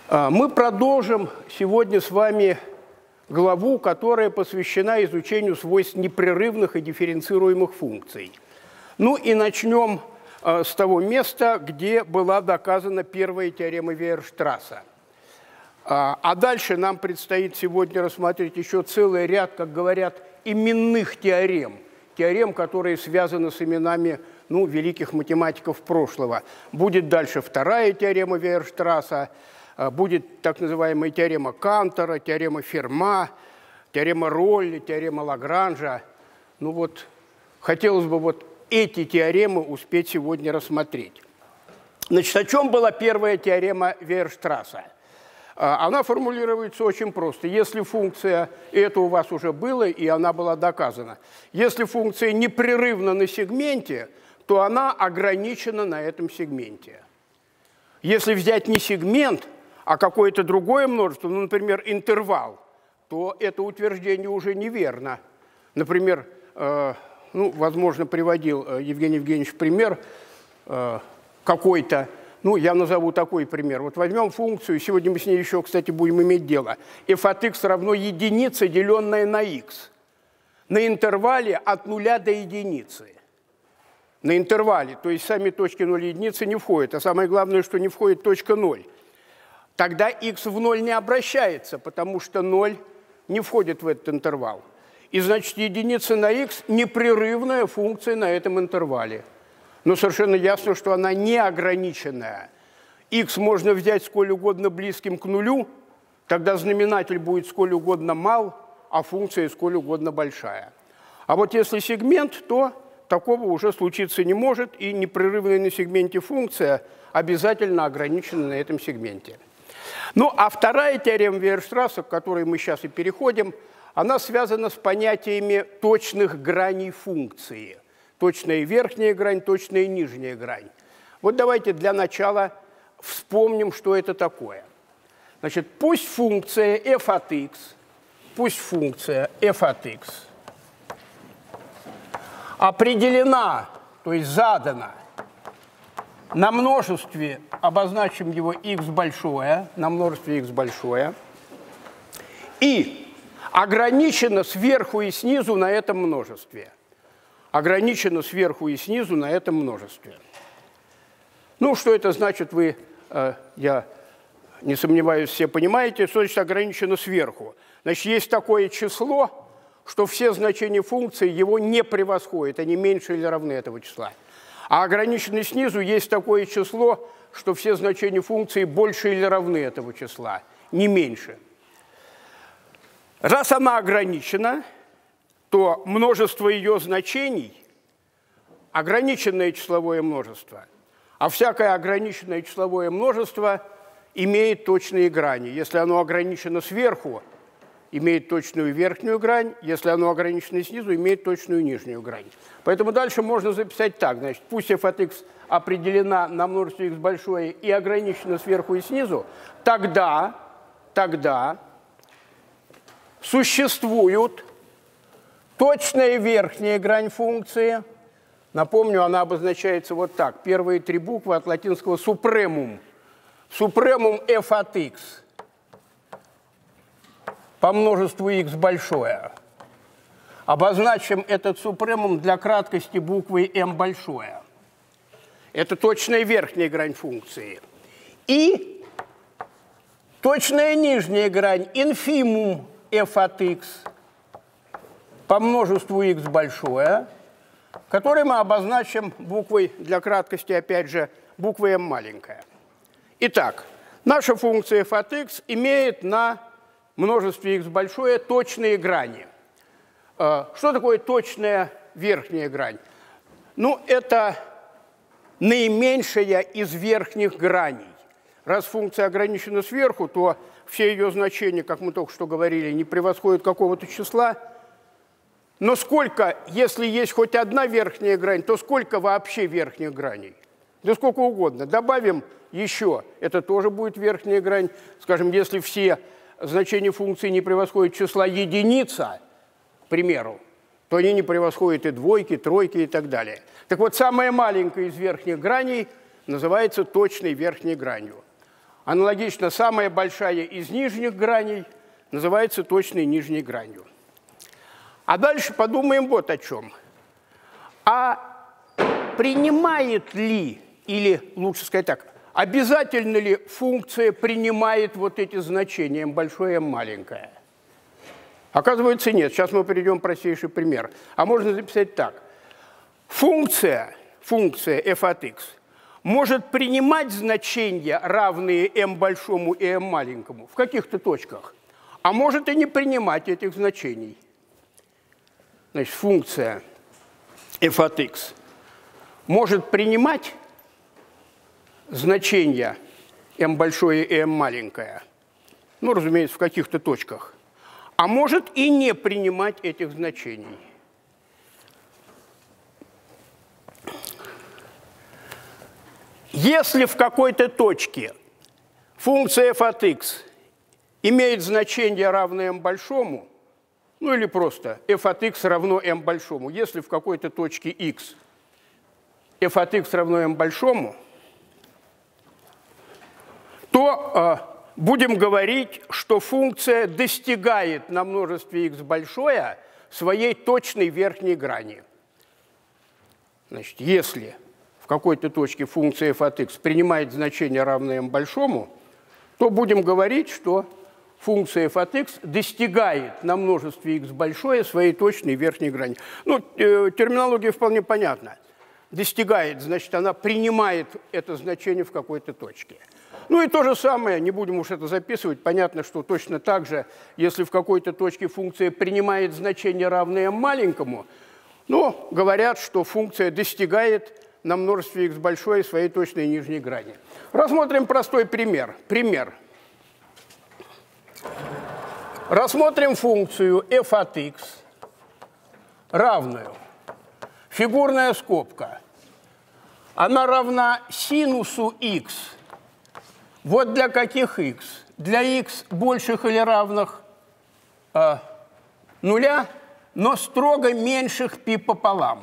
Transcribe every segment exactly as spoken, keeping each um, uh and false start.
Мы продолжим сегодня с вами главу, которая посвящена изучению свойств непрерывных и дифференцируемых функций. Ну и начнем с того места, где была доказана первая теорема Вейерштрасса. А дальше нам предстоит сегодня рассмотреть еще целый ряд, как говорят, именных теорем. Теорем, которые связаны с именами ну, великих математиков прошлого. Будет дальше вторая теорема Вейерштрасса, будет так называемая теорема Кантора, теорема Ферма, теорема Ролли, теорема Лагранжа. Ну вот, хотелось бы вот эти теоремы успеть сегодня рассмотреть. Значит, о чем была первая теорема Вейерштрасса? Она формулируется очень просто. Если функция, и это у вас уже было, и она была доказана, если функция непрерывна на сегменте, то она ограничена на этом сегменте. Если взять не сегмент, а какое-то другое множество, ну, например, интервал, то это утверждение уже неверно. Например, э, ну, возможно, приводил э, Евгений Евгеньевич пример э, какой-то. Ну, я назову такой пример. Вот возьмем функцию, сегодня мы с ней еще, кстати, будем иметь дело. F от x равно единице, деленное на x. На интервале от нуля до единицы. На интервале, то есть сами точки ноль и единицы не входят. А самое главное, что не входит точка ноль. Тогда x в ноль не обращается, потому что ноль не входит в этот интервал. И значит, единица на x – непрерывная функция на этом интервале. Но совершенно ясно, что она неограниченная. X можно взять сколь угодно близким к нулю, тогда знаменатель будет сколь угодно мал, а функция сколь угодно большая. А вот если сегмент, то такого уже случиться не может, и непрерывная на сегменте функция обязательно ограничена на этом сегменте. Ну, а вторая теорема Вейерштрасса, к которой мы сейчас и переходим, она связана с понятиями точных граней функции. Точная верхняя грань, точная нижняя грань. Вот давайте для начала вспомним, что это такое. Значит, пусть функция f от x, пусть функция f от x определена, то есть задана на множестве, обозначим его x большое, на множестве x большое, и ограничена сверху и снизу на этом множестве. Ограничено сверху и снизу на этом множестве. Ну, что это значит, вы, э, я не сомневаюсь, все понимаете, что значит ограничено сверху. Значит, есть такое число, что все значения функции его не превосходят, они меньше или равны этого числа. А ограничено снизу есть такое число, что все значения функции больше или равны этого числа, не меньше. Раз она ограничена, то множество ее значений – ограниченное числовое множество, а всякое ограниченное числовое множество имеет точные грани. Если оно ограничено сверху, имеет точную верхнюю грань, если оно ограничено снизу, имеет точную нижнюю грань. Поэтому дальше можно записать так. Значит, пусть f от x определена на множестве x большое и ограничена сверху и снизу, тогда, тогда существуют точная верхняя грань функции, напомню, она обозначается вот так. Первые три буквы от латинского supremum. Supremum f от x по множеству x большое. Обозначим этот supremum для краткости буквой m большое. Это точная верхняя грань функции. И точная нижняя грань infimum f от x по множеству x большое, которое мы обозначим буквой, для краткости, опять же, буквой m маленькая. Итак, наша функция f от x имеет на множестве x большое точные грани. Что такое точная верхняя грань? Ну, это наименьшая из верхних граней. Раз функция ограничена сверху, то все ее значения, как мы только что говорили, не превосходят какого-то числа. Но сколько, если есть хоть одна верхняя грань, то сколько вообще верхних граней? Да сколько угодно. Добавим еще, это тоже будет верхняя грань. Скажем, если все значения функции не превосходят числа единица, к примеру, то они не превосходят и двойки, тройки и так далее. Так вот, самая маленькая из верхних граней называется точной верхней гранью. Аналогично, самая большая из нижних граней называется точной нижней гранью. А дальше подумаем вот о чем. А принимает ли, или лучше сказать так, обязательно ли функция принимает вот эти значения m большое, m маленькое? Оказывается, нет. Сейчас мы приведем простейший пример. А можно записать так. Функция, функция f от x может принимать значения, равные m большому и m маленькому в каких-то точках, а может и не принимать этих значений. Значит, функция f от x может принимать значения m большое и m маленькое, ну, разумеется, в каких-то точках, а может и не принимать этих значений. Если в какой-то точке функция f от x имеет значение, равное m большому, ну или просто f от x равно m большому, если в какой-то точке x f от x равно m большому, то э, будем говорить, что функция достигает на множестве x большое своей точной верхней грани. Значит, если в какой-то точке функция f от x принимает значение, равное m большому, то будем говорить, что функция f от x достигает на множестве x большое своей точной верхней грани. Ну, э, терминология вполне понятна. Достигает, значит, она принимает это значение в какой-то точке. Ну и то же самое, не будем уж это записывать, понятно, что точно так же, если в какой-то точке функция принимает значение, равное m маленькому, ну, говорят, что функция достигает на множестве x большое своей точной нижней грани. Рассмотрим простой пример. Пример. Рассмотрим функцию f от x равную. Фигурная скобка. Она равна синусу x. Вот для каких x? Для x больших или равных э, нуля, но строго меньших π пополам.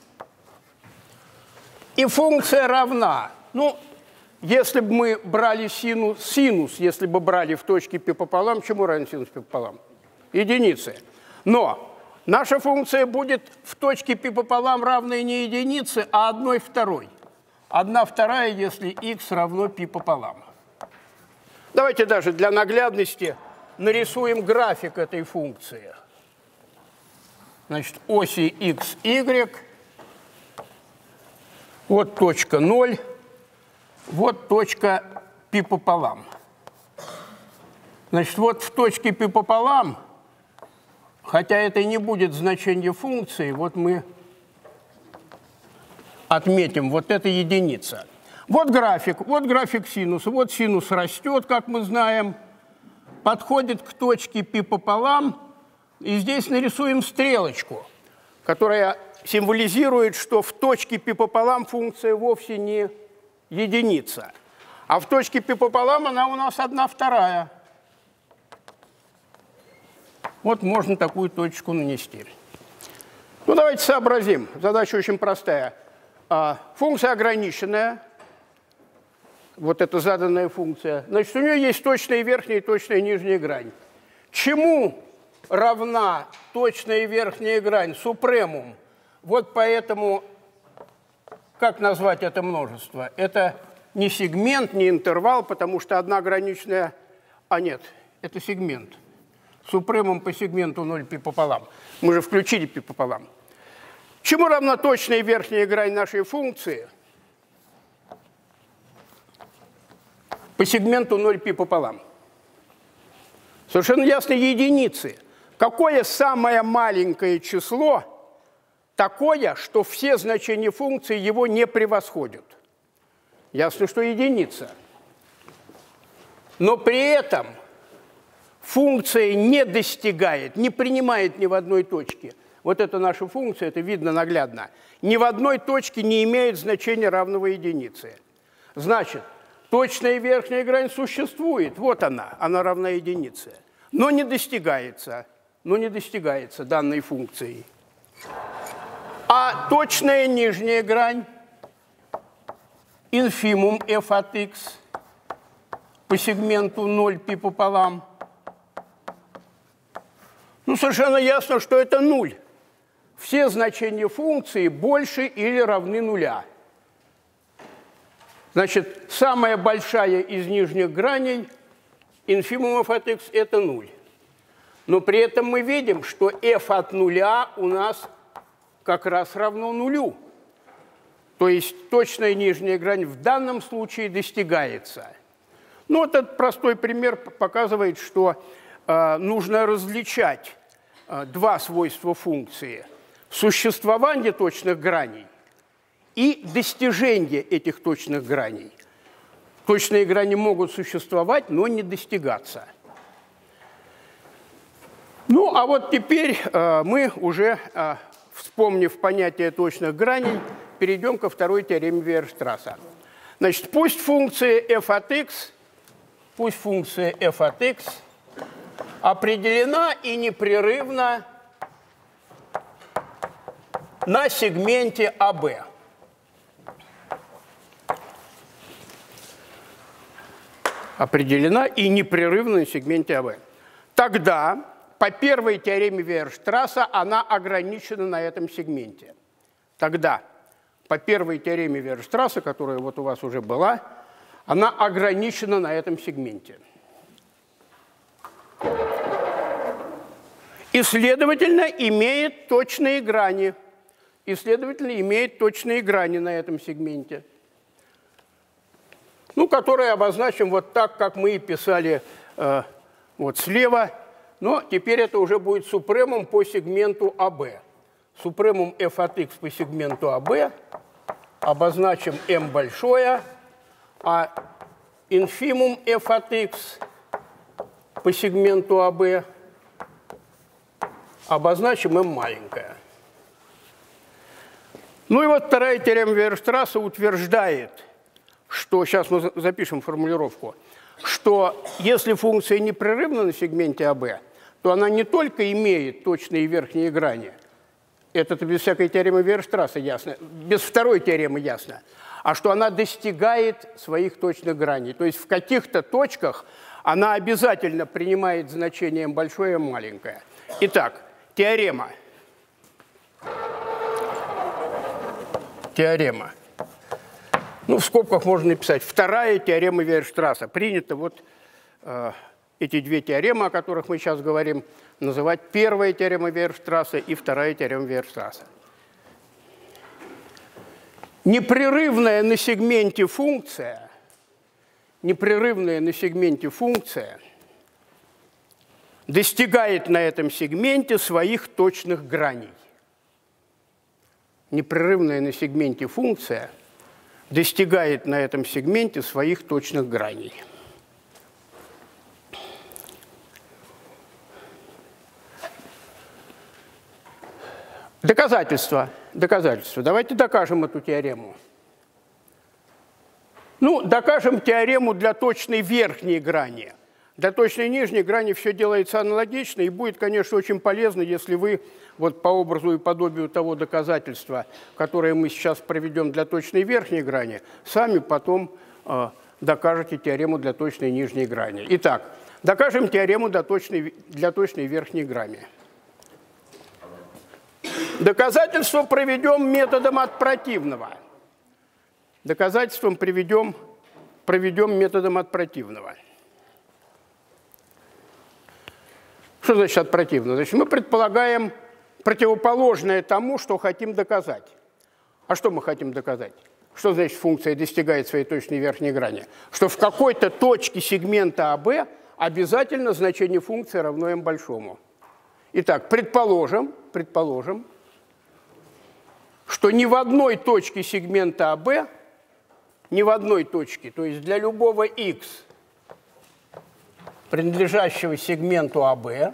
И функция равна, ну, если бы мы брали синус, синус, если бы брали в точке π пополам, чему равен синус π пополам? Единице. Но наша функция будет в точке π пополам равной не единице, а одной второй. Одна вторая, если x равно π пополам. Давайте даже для наглядности нарисуем график этой функции. Значит, оси x, y. Вот точка ноль, вот точка π пополам. Значит, вот в точке π пополам, хотя это и не будет значение функции, вот мы отметим, вот это единица. Вот график, вот график синуса, вот синус растет, как мы знаем, подходит к точке π пополам, и здесь нарисуем стрелочку, которая символизирует, что в точке π пополам функция вовсе не единица, а в точке π пополам она у нас одна вторая. Вот можно такую точку нанести. Ну, давайте сообразим. Задача очень простая. Функция ограниченная, вот эта заданная функция, значит, у нее есть точная верхняя и точная нижняя грань. Чему равна точная верхняя грань? Супремум. Вот поэтому, как назвать это множество? Это не сегмент, не интервал, потому что одна граничная... А нет, это сегмент. Супремум по сегменту ноль π пополам. Мы же включили π пополам. Чему равна точная верхняя грань нашей функции? По сегменту ноль π пополам. Совершенно ясно, единицы. Какое самое маленькое число такое, что все значения функции его не превосходят? Ясно, что единица. Но при этом функция не достигает, не принимает ни в одной точке. Вот это наша функция, это видно наглядно. Ни в одной точке не имеет значения, равного единице. Значит, точная верхняя грань существует, вот она, она равна единице, но не достигается, но не достигается данной функцией. А точная нижняя грань, инфимум f от x, по сегменту ноль π пополам. Ну, совершенно ясно, что это нуль. Все значения функции больше или равны нуля. Значит, самая большая из нижних граней инфимумов от x – это нуль. Но при этом мы видим, что f от нуля у нас как раз равно нулю. То есть точная нижняя грань в данном случае достигается. Ну, вот этот простой пример показывает, что э, нужно различать э, два свойства функции. Существование точных граней и достижение этих точных граней. Точные грани могут существовать, но не достигаться. Ну, а вот теперь э, мы уже, э, вспомнив понятие точных граней, перейдем ко второй теореме Вейерштрасса. Значит, пусть функция f от x, пусть функция f от x определена и непрерывна на сегменте а бэ. Определена и непрерывна на сегменте а бэ. Тогда по первой теореме Вейерштрасса она ограничена на этом сегменте. Тогда по первой теореме Вейерштрасса, которая вот у вас уже была, она ограничена на этом сегменте. И, следовательно, имеет точные грани. И, следовательно, имеет точные грани на этом сегменте. Ну, которые обозначим вот так, как мы и писали э, вот слева. Но теперь это уже будет супремум по сегменту а бэ. Супремум f от x по сегменту а бэ обозначим m большое, а инфимум f от x по сегменту а бэ обозначим m маленькое. Ну и вот вторая теорема Вейерштрасса утверждает, что, сейчас мы запишем формулировку, что если функция непрерывна на сегменте а бэ, то она не только имеет точные верхние грани, это без всякой теоремы Вейерштрасса ясно, без второй теоремы ясно, а что она достигает своих точных граней. То есть в каких-то точках она обязательно принимает значение m большое и m маленькое. Итак, теорема. Теорема. Ну, в скобках можно написать вторая теорема Вейерштрасса. Принято вот э, эти две теоремы, о которых мы сейчас говорим, называть первая теорема Вейерштрасса и вторая теорема Вейерштрасса. Непрерывная на сегменте функция, непрерывная на сегменте функция достигает на этом сегменте своих точных граней. Непрерывная на сегменте функция достигает на этом сегменте своих точных граней. Доказательства. Доказательства. Давайте докажем эту теорему. Ну, докажем теорему для точной верхней грани. Для точной нижней грани все делается аналогично, и будет, конечно, очень полезно, если вы вот по образу и подобию того доказательства, которое мы сейчас проведем для точной верхней грани, сами потом э, докажете теорему для точной нижней грани. Итак, докажем теорему для точной, для точной верхней грани. Доказательство проведем методом от противного. Доказательством приведем, проведем методом от противного. Что значит от противного? Значит, мы предполагаем противоположное тому, что хотим доказать. А что мы хотим доказать? Что значит функция достигает своей точной верхней грани? Что в какой-то точке сегмента а бэ обязательно значение функции равно m большому. Итак, предположим, предположим, что ни в одной точке сегмента а бэ, ни в одной точке, то есть для любого x, принадлежащего сегменту а бэ,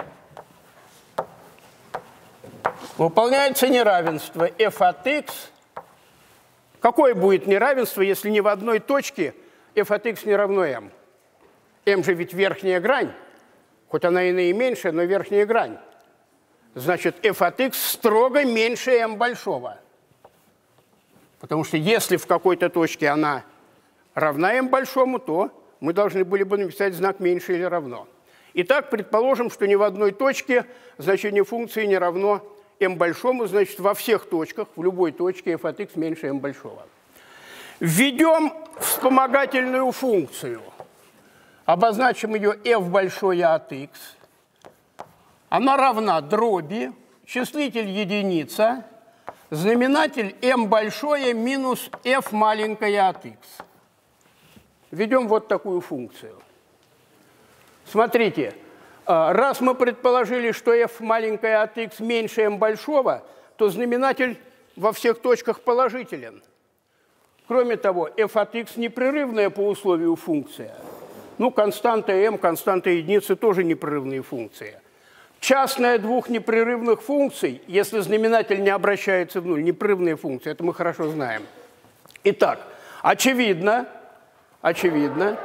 выполняется неравенство f от x. Какое будет неравенство, если ни в одной точке f от x не равно m? m же ведь верхняя грань, хоть она и наименьшая, но верхняя грань. Значит, f от x строго меньше m большого. Потому что если в какой-то точке она равна m большому, то мы должны были бы написать знак меньше или равно. Итак, предположим, что ни в одной точке значение функции не равно m большому, значит, во всех точках, в любой точке f от x меньше m большого. Введем вспомогательную функцию. Обозначим ее f большое от x. Она равна дроби, числитель единица, знаменатель m большое минус f маленькое от x. Введем вот такую функцию. Смотрите, раз мы предположили, что f маленькое от x меньше m большого, то знаменатель во всех точках положителен. Кроме того, f от x непрерывная по условию функция. Ну, константа m, константа единицы тоже непрерывные функции. Частная двух непрерывных функций, если знаменатель не обращается в нуль, непрерывные функции, это мы хорошо знаем. Итак, очевидно, очевидно,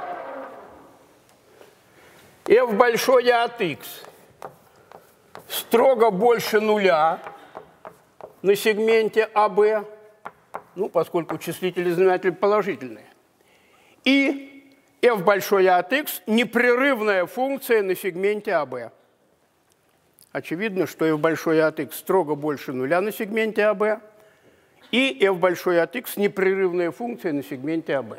f большое от x строго больше нуля на сегменте а бэ, ну, поскольку числитель и знаменатель положительные. И f большое от x непрерывная функция на сегменте а бэ. Очевидно, что f большое от x строго больше нуля на сегменте а бэ, и f большое от x непрерывная функция на сегменте а бэ.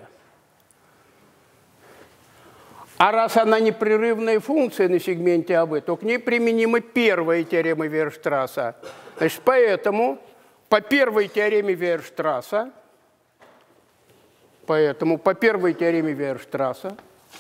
А раз она непрерывная функция на сегменте а бэ, то к ней применима первая теорема Вейерштрасса. Значит, поэтому по первой теореме Вейерштрасса, поэтому по первой теореме Вейерштрасса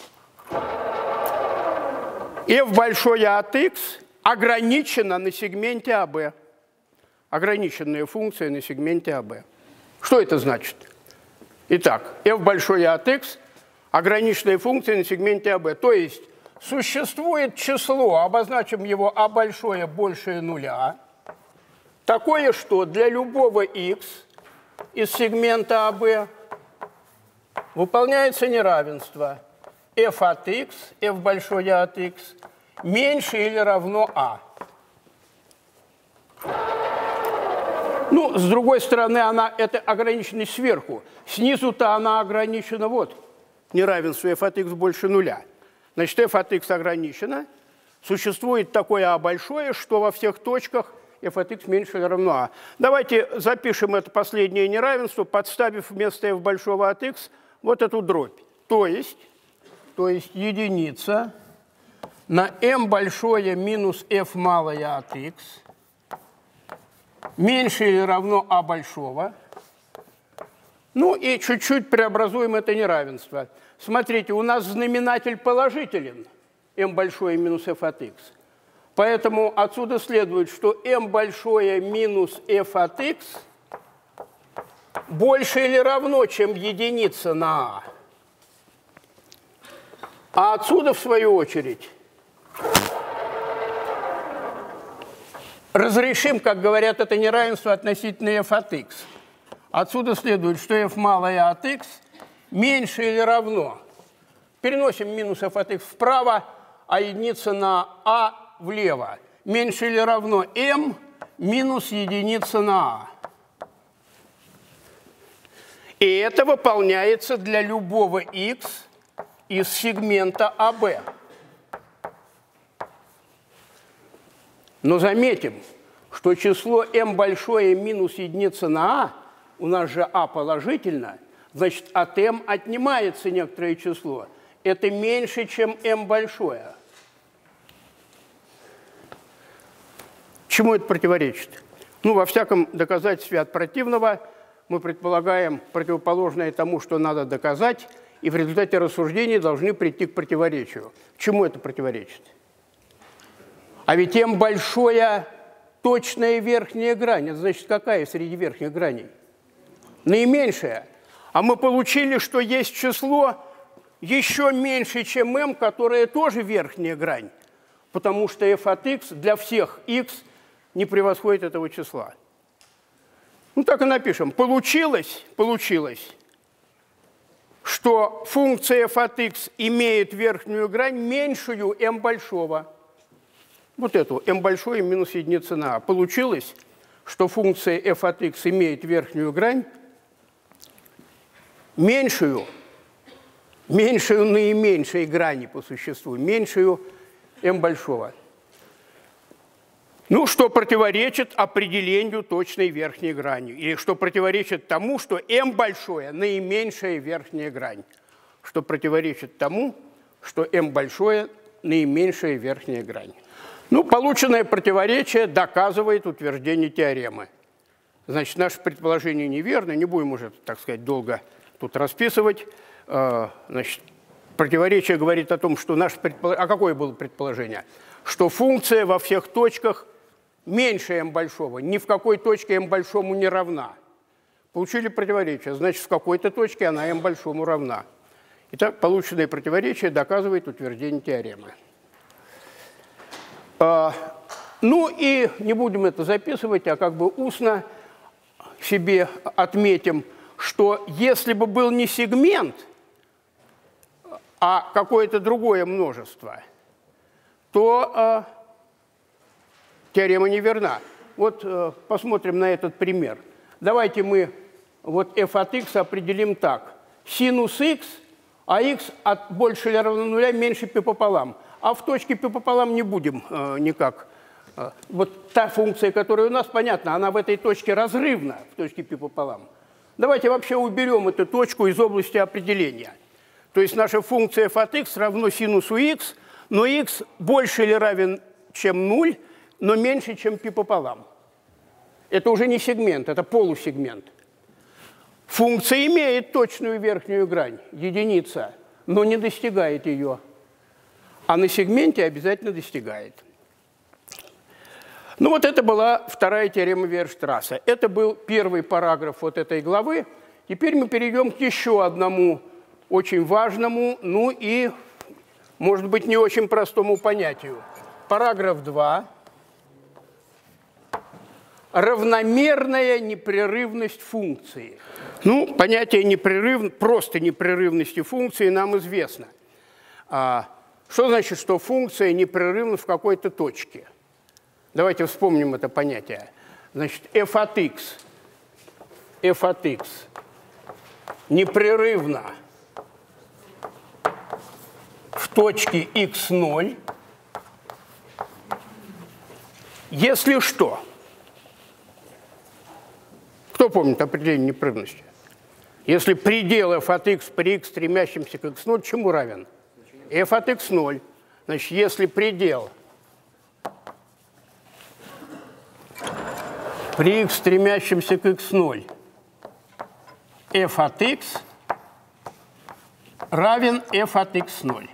f большое от x ограничена на сегменте а бэ. Ограниченная функция на сегменте а бэ. Что это значит? Итак, f большое от x ограниченная функция на сегменте а бэ. То есть существует число, обозначим его а большое больше нуля, такое, что для любого x из сегмента а бэ выполняется неравенство f от x, f большое от x, меньше или равно а. Ну, с другой стороны, она, это ограниченность сверху. Снизу-то она ограничена вот, неравенство f от x больше нуля. Значит, f от x ограничено. Существует такое а большое, что во всех точках f от x меньше или равно а. Давайте запишем это последнее неравенство, подставив вместо f большого от x вот эту дробь. То есть, то есть единица на m большое минус f малое от x меньше или равно а большого. Ну и чуть-чуть преобразуем это неравенство. Смотрите, у нас знаменатель положителен, m большое минус f от x. Поэтому отсюда следует, что m большое минус f от x больше или равно, чем единица на а. А отсюда, в свою очередь, разрешим, как говорят, это неравенство относительно f от x. Отсюда следует, что f малое от x меньше или равно. Переносим минус f от x вправо, а единица на а влево. Меньше или равно m минус единица на а. И это выполняется для любого x из сегмента а бэ. Но заметим, что число m большое минус единица на а, у нас же а положительно, значит, от m отнимается некоторое число. Это меньше, чем m большое. Чему это противоречит? Ну, во всяком доказательстве от противного мы предполагаем противоположное тому, что надо доказать, и в результате рассуждений должны прийти к противоречию. Чему это противоречит? А ведь m большое точная верхняя грань. Это значит, какая среди верхних граней? Наименьшая. А мы получили, что есть число еще меньше, чем m, которое тоже верхняя грань, потому что f от x для всех x не превосходит этого числа. Ну, так и напишем. Получилось, получилось, что функция f от x имеет верхнюю грань меньшую m большого. Вот эту m большое минус единица на а. Получилось, что функция f от x имеет верхнюю грань меньшую меньшую наименьшей грани по существу, меньшую m большого. Ну, что противоречит определению точной верхней грани, или что противоречит тому, что m большое – наименьшая верхняя грань, что противоречит тому, что m большое – наименьшая верхняя грань. Ну, полученное противоречие доказывает утверждение теоремы. Значит, наше предположение неверно, не будем уже, так сказать, долго тут расписывать. Значит, противоречие говорит о том, что наше предположение… А какое было предположение? Что функция во всех точках меньше m большого, ни в какой точке m большому не равна. Получили противоречие, значит, в какой-то точке она m большому равна. Итак, полученное противоречие доказывает утверждение теоремы. Ну и не будем это записывать, а как бы устно себе отметим, что если бы был не сегмент, а какое-то другое множество, то теорема неверна. Вот посмотрим на этот пример. Давайте мы вот f от x определим так. Синус x, а x от больше или равно нуля меньше π пополам. А в точке π пополам не будем э, никак. Вот та функция, которая у нас, понятно, она в этой точке разрывна, в точке π пополам. Давайте вообще уберем эту точку из области определения. То есть наша функция f от x равно синусу x, но x больше или равен, чем ноль, но меньше, чем π пополам. Это уже не сегмент, это полусегмент. Функция имеет точную верхнюю грань, единица, но не достигает ее. А на сегменте обязательно достигает. Ну вот это была вторая теорема Вейерштрасса. Это был первый параграф вот этой главы. Теперь мы перейдем к еще одному очень важному, ну и, может быть, не очень простому понятию. Параграф два. Равномерная непрерывность функции. Ну, понятие непрерыв... просто непрерывности функции нам известно. А, что значит, что функция непрерывна в какой-то точке? Давайте вспомним это понятие. Значит, f от x, f от x непрерывно в точке икс ноль, если что. Кто помнит определение непрерывности? Если предел f от x при x, стремящемся к икс ноль, чему равен? F от икс ноль. Значит, если предел при x, стремящемся к икс ноль, f от x равен f от икс ноль.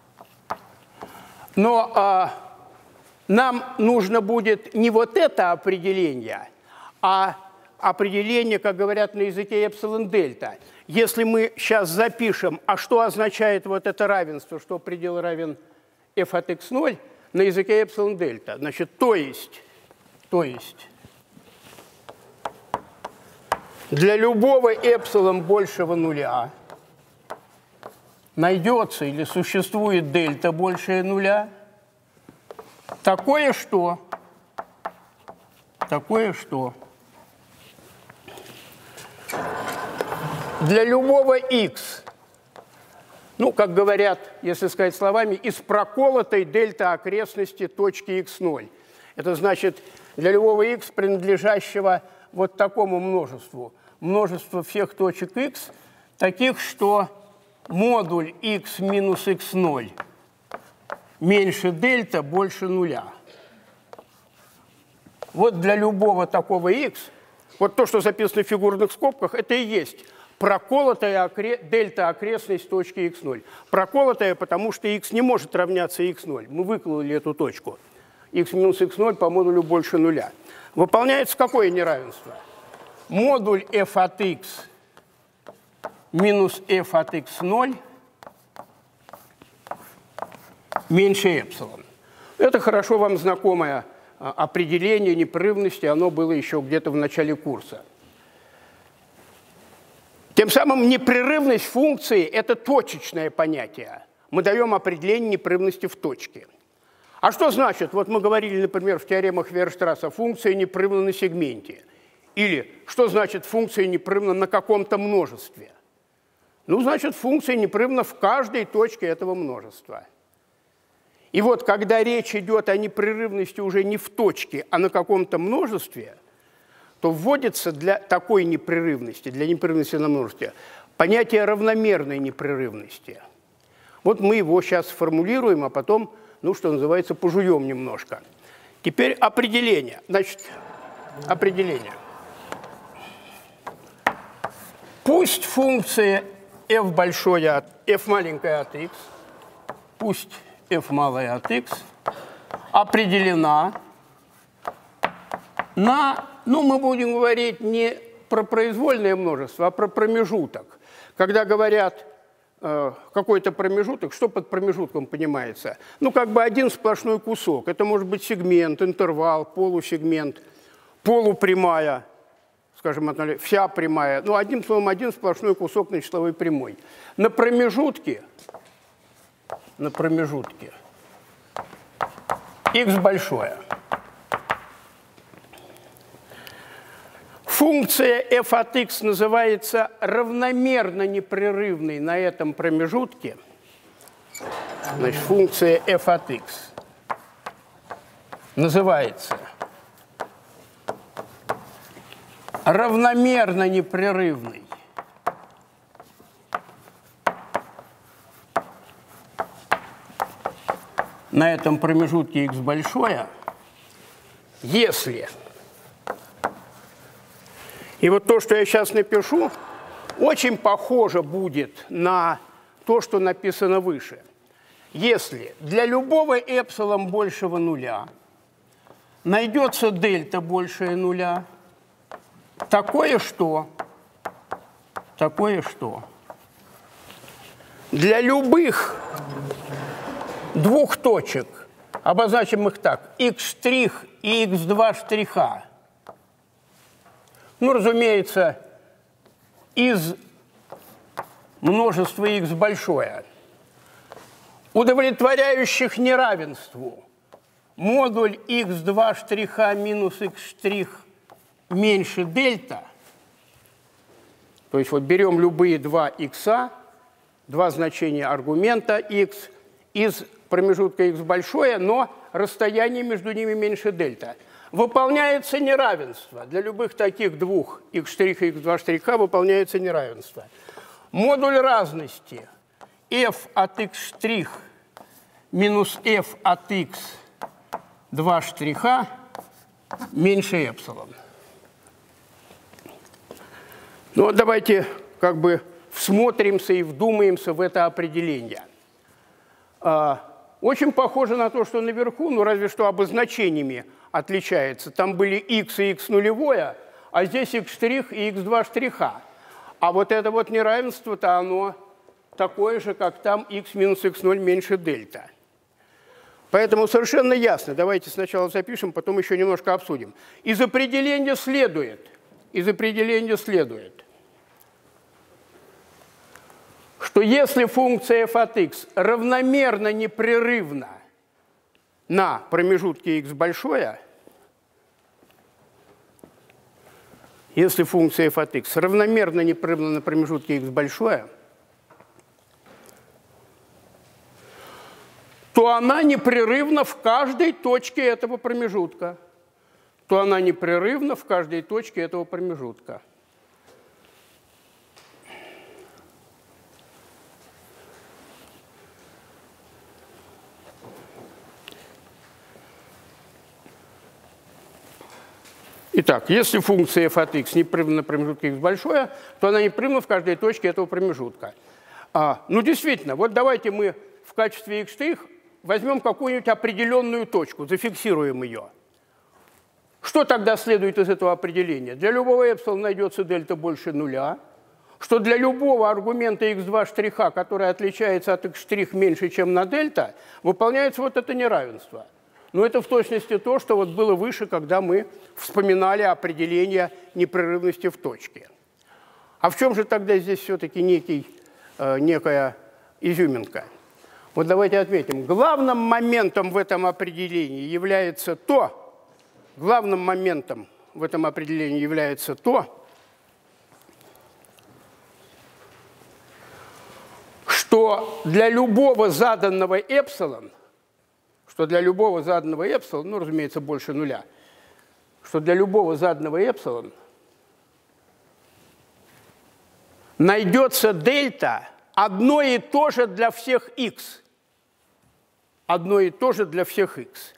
Но а, нам нужно будет не вот это определение, а определение, как говорят на языке эпсилон дельта. Если мы сейчас запишем, а что означает вот это равенство, что предел равен f от икс ноль, на языке эпсилон дельта. Значит, то есть, то есть для любого эпсилон большего нуля найдется или существует дельта большее нуля, такое что, такое что для любого x, ну, как говорят, если сказать словами, из проколотой дельта окрестности точки икс ноль. Это значит, для любого x, принадлежащего вот такому множеству, множество всех точек x, таких, что модуль x минус икс ноль меньше дельта, больше нуля. Вот для любого такого x, вот то, что записано в фигурных скобках, это и есть проколотая окре... дельта окрестность точки икс ноль. Проколотая, потому что x не может равняться икс ноль. Мы выкололи эту точку. X минус икс ноль по модулю больше нуля. Выполняется какое неравенство? Модуль f от x минус f от икс ноль меньше эпсилон. Это хорошо вам знакомое определение непрерывности, оно было еще где-то в начале курса. Тем самым непрерывность функции – это точечное понятие. Мы даем определение непрерывности в точке. А что значит, вот мы говорили, например, в теоремах Вейерштрасса, функция непрерывна на сегменте. Или что значит функция непрерывна на каком-то множестве? Ну, значит, функция непрерывна в каждой точке этого множества. И вот, когда речь идет о непрерывности уже не в точке, а на каком-то множестве, то вводится для такой непрерывности, для непрерывности на множестве, понятие равномерной непрерывности. Вот мы его сейчас сформулируем, а потом, ну, что называется, пожуем немножко. Теперь определение. Значит, определение. Пусть функция f большое от f маленькое от x, пусть f малое от x определена на, ну, мы будем говорить не про произвольное множество, а про промежуток. Когда говорят э, какой-то промежуток, что под промежутком понимается? Ну, как бы один сплошной кусок. Это может быть сегмент, интервал, полусегмент, полупрямая, скажем, вся прямая. Ну, одним словом, один сплошной кусок на числовой прямой. На промежутке, на промежутке x большое. Функция f от x называется равномерно непрерывной на этом промежутке. Значит, функция f от x называется равномерно непрерывной на этом промежутке x большое, если... И вот то, что я сейчас напишу, очень похоже будет на то, что написано выше. Если для любого эпсилон большего нуля найдется дельта большее нуля, такое что? Такое что? Для любых двух точек, обозначим их так, x' и икс два штриха, ну, разумеется, из множества x большое, удовлетворяющих неравенству модуль икс два штриха минус x штрих меньше дельта, то есть вот берем любые два икса, два значения аргумента x из промежутка x большое, но расстояние между ними меньше дельта. Выполняется неравенство. Для любых таких двух x' и x два штриха выполняется неравенство. Модуль разности f от x' минус f от x два штриха меньше эпсилон. Ну вот давайте как бы всмотримся и вдумаемся в это определение. Очень похоже на то, что наверху, ну разве что обозначениями отличается. Там были x и x нулевое, а здесь x' и x два штриха. А вот это вот неравенство-то оно такое же, как там x минус x ноль меньше дельта. Поэтому совершенно ясно. Давайте сначала запишем, потом еще немножко обсудим. Из определения следует, из определения следует, что если функция f от x равномерно непрерывна на промежутке x большое, если функция f от x равномерно непрерывна на промежутке x большое, то она непрерывна в каждой точке этого промежутка. То она непрерывна в каждой точке этого промежутка. Итак, если функция f от x непрерывна на промежутке x большое, то она непрерывна в каждой точке этого промежутка. А, ну, действительно, вот давайте мы в качестве x' возьмем какую-нибудь определенную точку, зафиксируем ее. Что тогда следует из этого определения? Для любого эпсилон найдется дельта больше нуля, что для любого аргумента x два штриха, который отличается от x' меньше, чем на дельта, выполняется вот это неравенство. Но это в точности то, что вот было выше, когда мы вспоминали определение непрерывности в точке. А в чем же тогда здесь все-таки некий, э, некая изюминка? Вот давайте отметим. Главным моментом в этом определении является то, главным моментом в этом определении является то, что для любого заданного эпсилон, что для любого заданного эпсилон, ну, разумеется, больше нуля, что для любого заданного эпсилон найдется дельта одно и то же для всех x. Одно и то же для всех x.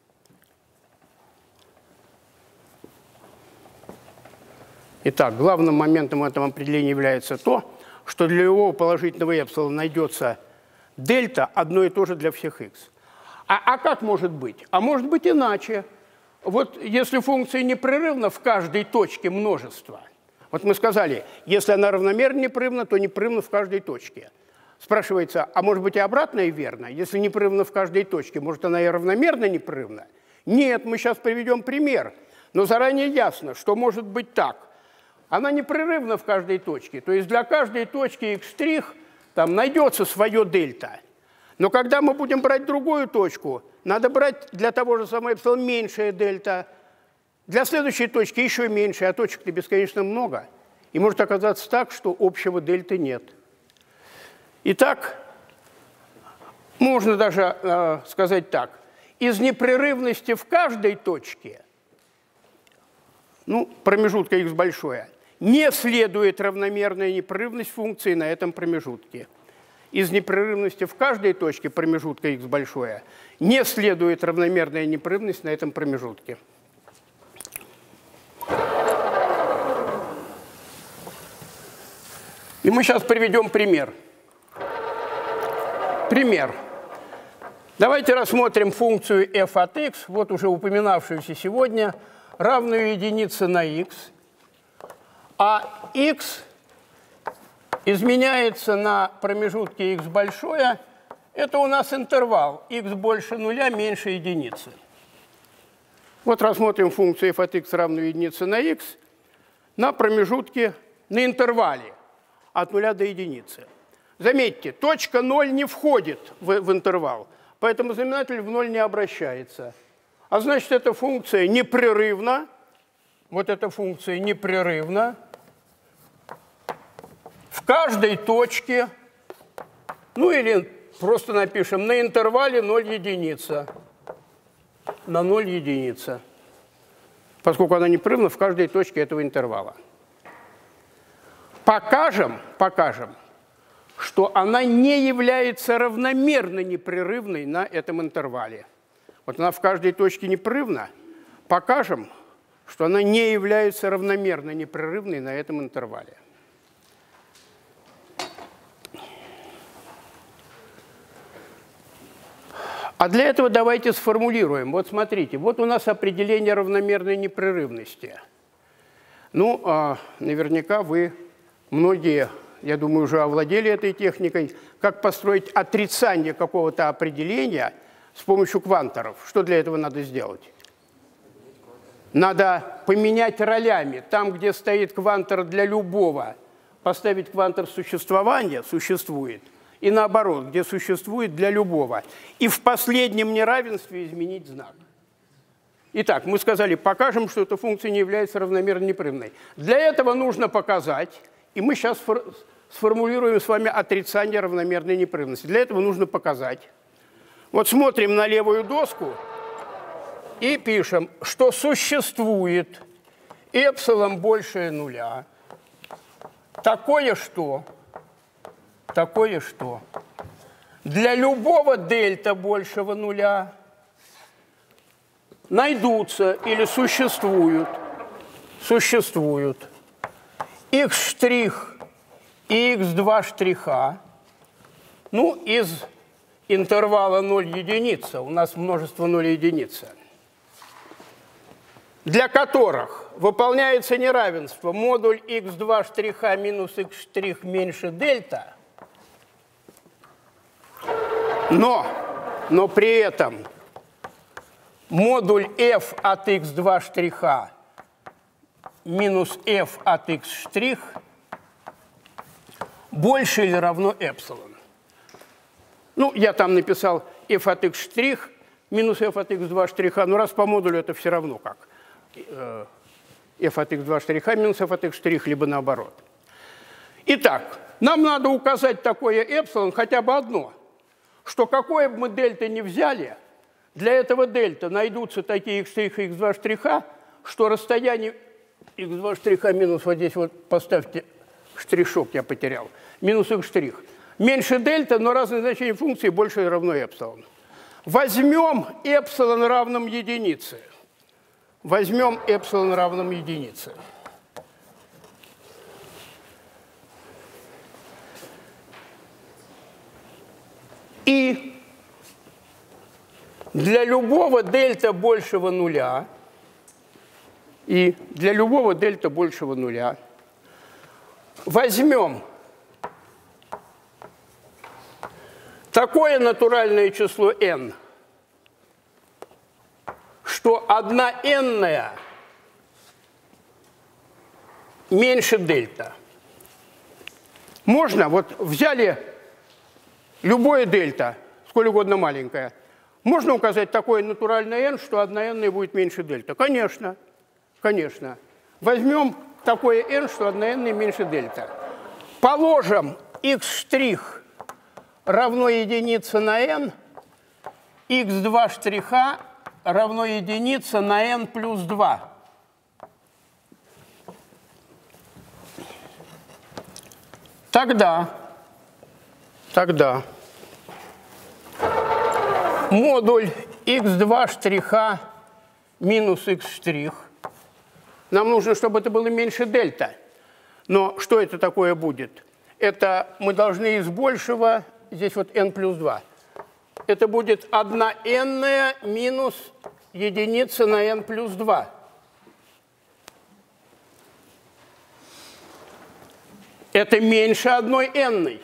Итак, главным моментом этого определения является то, что для любого положительного эпсилона найдется дельта одно и то же для всех x. А, а как может быть? А может быть иначе. Вот если функция непрерывна в каждой точке множества, вот мы сказали, если она равномерно непрерывна, то непрерывна в каждой точке. Спрашивается, а может быть и обратное верно? Если непрерывна в каждой точке, может она и равномерно непрерывна? Нет, мы сейчас приведем пример. Но заранее ясно, что может быть так. Она непрерывна в каждой точке. То есть для каждой точки x' там найдется свое дельта. Но когда мы будем брать другую точку, надо брать для того же самого эпсилон меньшее дельта. Для следующей точки еще меньше, а точек-то бесконечно много. И может оказаться так, что общего дельты нет. Итак, можно даже э, сказать так. Из непрерывности в каждой точке, ну, промежутка x большое, не следует равномерная непрерывность функции на этом промежутке. Из непрерывности в каждой точке промежутка x большое не следует равномерная непрерывность на этом промежутке. И мы сейчас приведем пример. Пример. Давайте рассмотрим функцию f от x, вот уже упоминавшуюся сегодня, равную единице на x, а x изменяется на промежутке x большое, это у нас интервал x больше нуля, меньше единицы. Вот рассмотрим функцию f от x равную единице на x на промежутке, на интервале от нуля до единицы. Заметьте, точка ноль не входит в, в интервал, поэтому знаменатель в ноль не обращается. А значит, эта функция непрерывна, вот эта функция непрерывна в каждой точке, ну или просто напишем, на интервале ноль единица, на ноль единица, поскольку она непрерывна в каждой точке этого интервала. Покажем, покажем, что она не является равномерно непрерывной на этом интервале. Вот она в каждой точке непрерывна. Покажем, что она не является равномерно непрерывной на этом интервале. А для этого давайте сформулируем. Вот смотрите, вот у нас определение равномерной непрерывности. Ну, наверняка вы, многие, я думаю, уже овладели этой техникой, как построить отрицание какого-то определения с помощью кванторов. Что для этого надо сделать? Надо поменять ролями. Там, где стоит квантор для любого, поставить квантор существования, существует, и наоборот, где существует для любого. И в последнем неравенстве изменить знак. Итак, мы сказали, покажем, что эта функция не является равномерно непрерывной. Для этого нужно показать, и мы сейчас сформулируем с вами отрицание равномерной непрерывности. Для этого нужно показать. Вот смотрим на левую доску и пишем, что существует эпсилон больше нуля. Такое что? Такое что? Для любого дельта большего нуля найдутся или существуют, существуют x' и икс два штриха, ну, из интервала ноль единица, у нас множество ноль единица, для которых выполняется неравенство модуль икс два штриха минус x' меньше дельта, но, но при этом модуль f от икс два штриха минус f от x' больше или равно эпсилон. Ну, я там написал f от x' минус f от икс два штриха, но раз по модулю это все равно как. f от икс два штриха минус f от x', либо наоборот. Итак, нам надо указать такое эпсилон, хотя бы одно, что какое бы мы дельта ни взяли, для этого дельта найдутся такие x' и икс два штриха, что расстояние икс два штриха минус вот здесь вот поставьте штришок, я потерял, минус x штрих, меньше дельта, но разные значения функции больше или равно эпсилон. Возьмем эпсилон равным единице. Возьмем эпсилон равным единице. И для любого дельта большего нуля, и для любого дельта большего нуля возьмем такое натуральное число n, что одна n-ная меньше дельта. Можно, вот взяли любое дельта, сколь угодно маленькое, можно указать такое натуральное n, что одна n будет меньше дельта? Конечно, конечно. Возьмем такое n, что одна n меньше дельта. Положим x' равно единице на n, икс два штриха равно единице на n плюс два. Тогда, тогда модуль икс два штриха минус x штрих, нам нужно, чтобы это было меньше дельта. Но что это такое будет? Это мы должны из большего, здесь вот n плюс два. Это будет одна n минус единица на n плюс два. Это меньше одной n,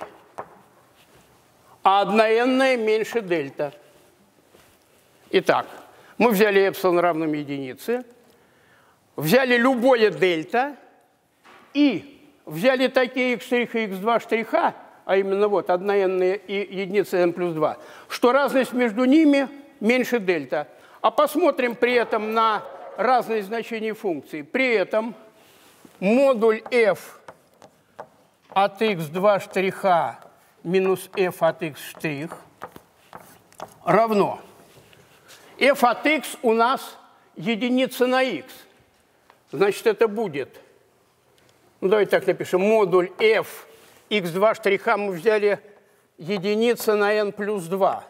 а одна n меньше дельта. Итак, мы взяли эпсилон равным единице, взяли любое дельта и взяли такие x' и икс два штриха, а именно вот одна n и единица n плюс два, что разность между ними меньше дельта. А посмотрим при этом на разные значения функции. При этом модуль f от икс два штриха минус f от x штрих равно f от x у нас единица на x. Значит, это будет, ну, давайте так напишем, модуль f икс два штриха мы взяли единица на n плюс два.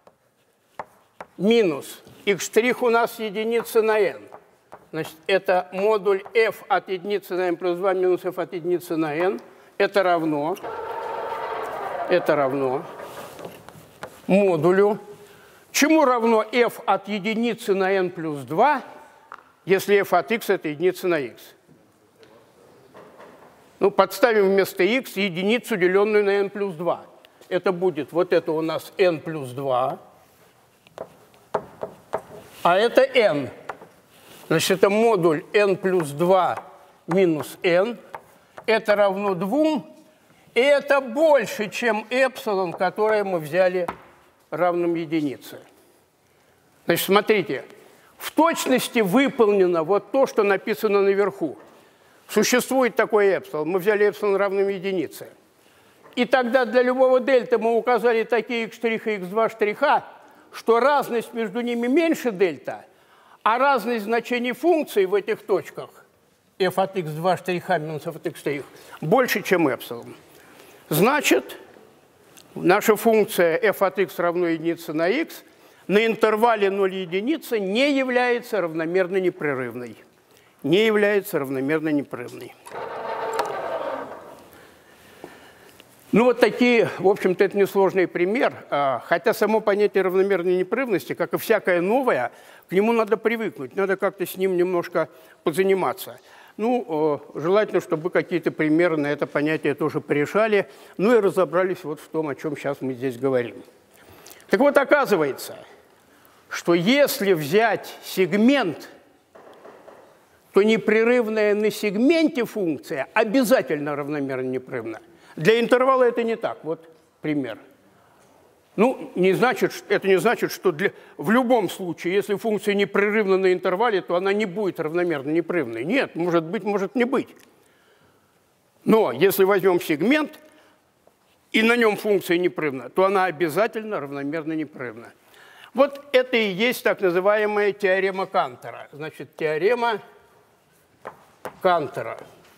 Минус x штрих у нас единица на n. Значит, это модуль f от единицы на n плюс два минус f от единицы на n. Это равно, это равно модулю. Чему равно f от единицы на n плюс два, если f от x это единица на x? Ну, подставим вместо x единицу, деленную на n плюс два. Это будет, вот это у нас n плюс два, а это n. Значит, это модуль n плюс два минус n. Это равно двум, и это больше, чем эпсилон, которое мы взяли равным единице. Значит, смотрите, в точности выполнено вот то, что написано наверху. Существует такой эпсилон, мы взяли эпсилон равным единице. И тогда для любого дельта мы указали такие x' и икс два штриха, что разность между ними меньше дельта, а разность значений функций в этих точках f от икс два штриха минус f от x штрих больше, чем эпсилон. Значит, наша функция f от x равно единице на x на интервале ноль единица не является равномерно непрерывной. Не является равномерно непрерывной. Ну, вот такие, в общем-то, это несложный пример. Хотя само понятие равномерной непрерывности, как и всякое новое, к нему надо привыкнуть, надо как-то с ним немножко позаниматься. Ну, желательно, чтобы вы какие-то примеры на это понятие тоже порешали, ну и разобрались вот в том, о чем сейчас мы здесь говорим. Так вот, оказывается, что если взять сегмент, то непрерывная на сегменте функция обязательно равномерно непрерывна. Для интервала это не так. Вот пример. Ну, не значит, это не значит, что для, в любом случае, если функция непрерывна на интервале, то она не будет равномерно непрерывной. Нет, может быть, может не быть. Но если возьмем сегмент, и на нем функция непрерывна, то она обязательно равномерно непрерывна. Вот это и есть так называемая теорема Кантора. Значит, теорема Кантора.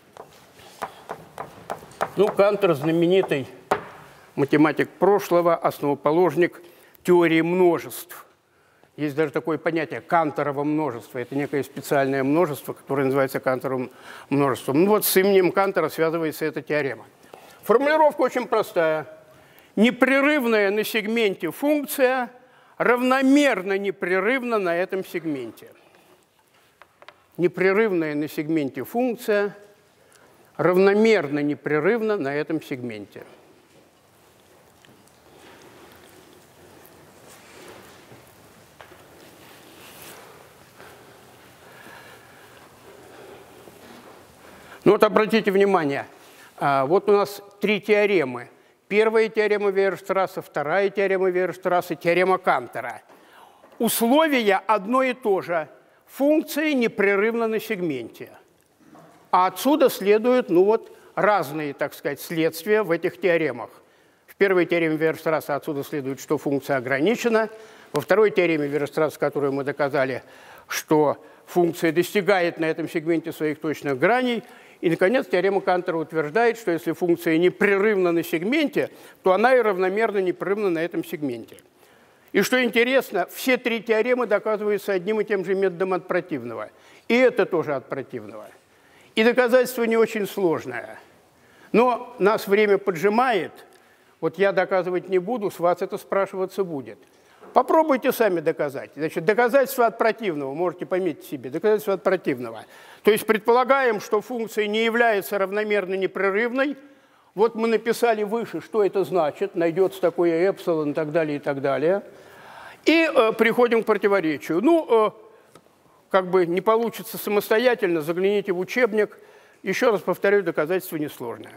Ну, Кантор знаменитый математик прошлого, основоположник теории множеств. Есть даже такое понятие Канторово множество. Это некое специальное множество, которое называется Канторовым множеством. Ну вот с именем Кантора связывается эта теорема. Формулировка очень простая. Непрерывная на сегменте функция равномерно непрерывна на этом сегменте. Непрерывная на сегменте функция равномерно непрерывна на этом сегменте. Ну вот обратите внимание, вот у нас три теоремы. Первая теорема Вейерштрасса, вторая теорема Вейерштрасса, теорема Кантора. Условие одно и то же. Функция непрерывна на сегменте. А отсюда следуют ну вот, разные, так сказать, следствия в этих теоремах. В первой теореме Вейерштрасса отсюда следует, что функция ограничена. Во второй теореме Вейерштрасса, которую мы доказали, что функция достигает на этом сегменте своих точных граней. И, наконец, теорема Кантора утверждает, что если функция непрерывна на сегменте, то она и равномерно непрерывна на этом сегменте. И что интересно, все три теоремы доказываются одним и тем же методом от противного. И это тоже от противного. И доказательство не очень сложное. Но нас время поджимает. Вот я доказывать не буду, с вас это спрашиваться будет. Попробуйте сами доказать. Значит, доказательство от противного, можете пометить себе, доказательство от противного. То есть предполагаем, что функция не является равномерно непрерывной. Вот мы написали выше, что это значит, найдется такое эпсилон и так далее, и так далее. И э, приходим к противоречию. Ну, э, как бы не получится самостоятельно, загляните в учебник. Еще раз повторю, доказательство несложное.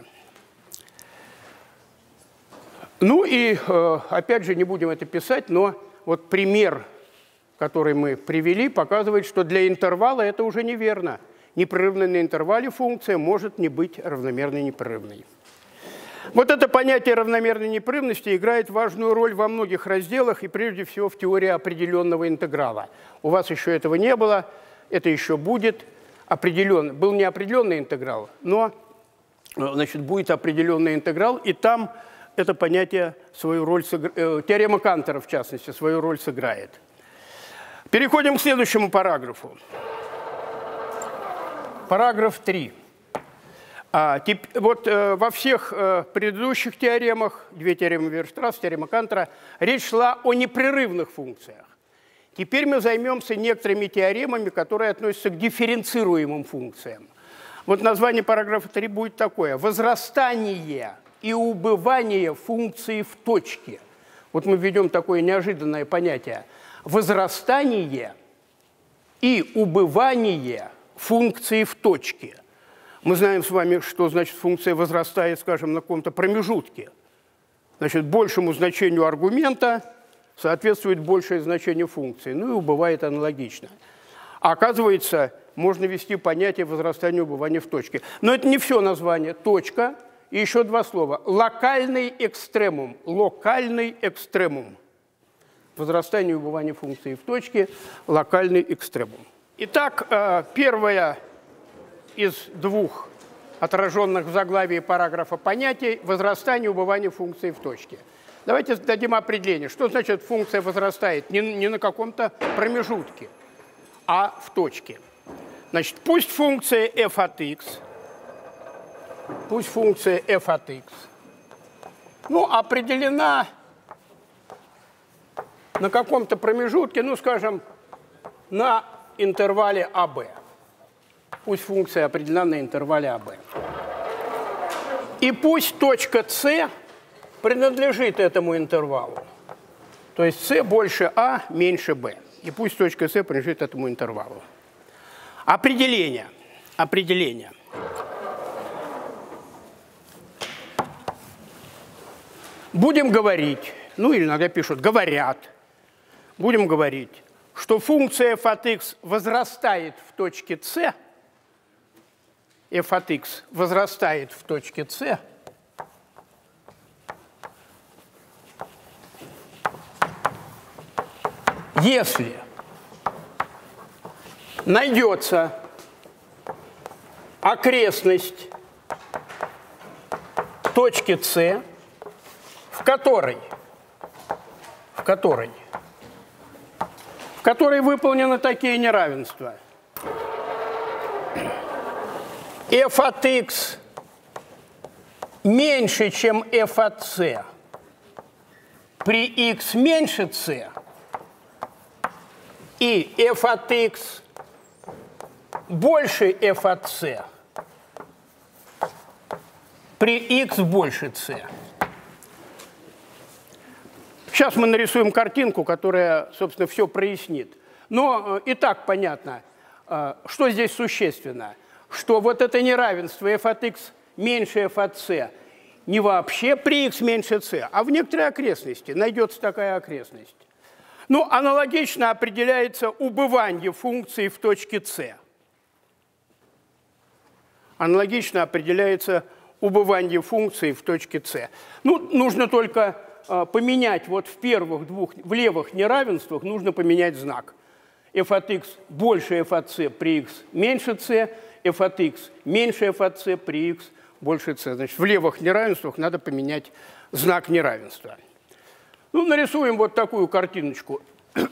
Ну и, э, опять же, не будем это писать, но вот пример, который мы привели, показывает, что для интервала это уже неверно. Непрерывная на интервале функция может не быть равномерной непрерывной. Вот это понятие равномерной непрерывности играет важную роль во многих разделах и прежде всего в теории определенного интеграла. У вас еще этого не было, это еще будет. Определен... Был неопределенный интеграл, но значит, будет определенный интеграл, и там это понятие свою роль сыграет, теорема Кантора, в частности, свою роль сыграет. Переходим к следующему параграфу. Параграф три. А, тип, вот э, во всех э, предыдущих теоремах, две теоремы Вейерштрасса, теорема Кантора, речь шла о непрерывных функциях. Теперь мы займемся некоторыми теоремами, которые относятся к дифференцируемым функциям. Вот название параграфа три будет такое: возрастание и убывание функции в точке. Вот мы введем такое неожиданное понятие: возрастание и убывание функции в точке. Мы знаем с вами, что значит функция возрастает, скажем, на каком-то промежутке. Значит, большему значению аргумента соответствует большее значение функции. Ну и убывает аналогично. А оказывается, можно ввести понятие возрастания и убывания в точке. Но это не все название. Точка. И еще два слова. Локальный экстремум. Локальный экстремум. Возрастание и убывание функции в точке. Локальный экстремум. Итак, первое из двух отраженных в заглавии параграфа понятий – возрастание и убывание функции в точке. Давайте дадим определение. Что значит функция возрастает? Не, не на каком-то промежутке, а в точке. Значит, пусть функция f от x, пусть функция f от x, ну, определена на каком-то промежутке, ну, скажем, на интервале а бэ. Пусть функция определена на интервале а бэ. И пусть точка С принадлежит этому интервалу. То есть С больше А, меньше Б. И пусть точка С принадлежит этому интервалу. Определение. Определение. Будем говорить, ну или иногда пишут, говорят, будем говорить, что функция f от x возрастает в точке С, f от x возрастает в точке С Если найдется окрестность точки С, в которой, в которой, в которой выполнены такие неравенства. f от x меньше, чем f от c при x меньше c, и f от x больше f от c при x больше c. Сейчас мы нарисуем картинку, которая, собственно, все прояснит. Но и так понятно, что здесь существенно, что вот это неравенство f от x меньше f от c не вообще при x меньше c, а в некоторой окрестности найдется такая окрестность. Ну, аналогично определяется убывание функции в точке c. Аналогично определяется убывание функции в точке c. Ну, нужно только э, поменять вот в первых двух, в левых неравенствах, нужно поменять знак. f от x больше f от c при x меньше c, f от x меньше f от c при x больше c. Значит, в левых неравенствах надо поменять знак неравенства. Ну, нарисуем вот такую картиночку.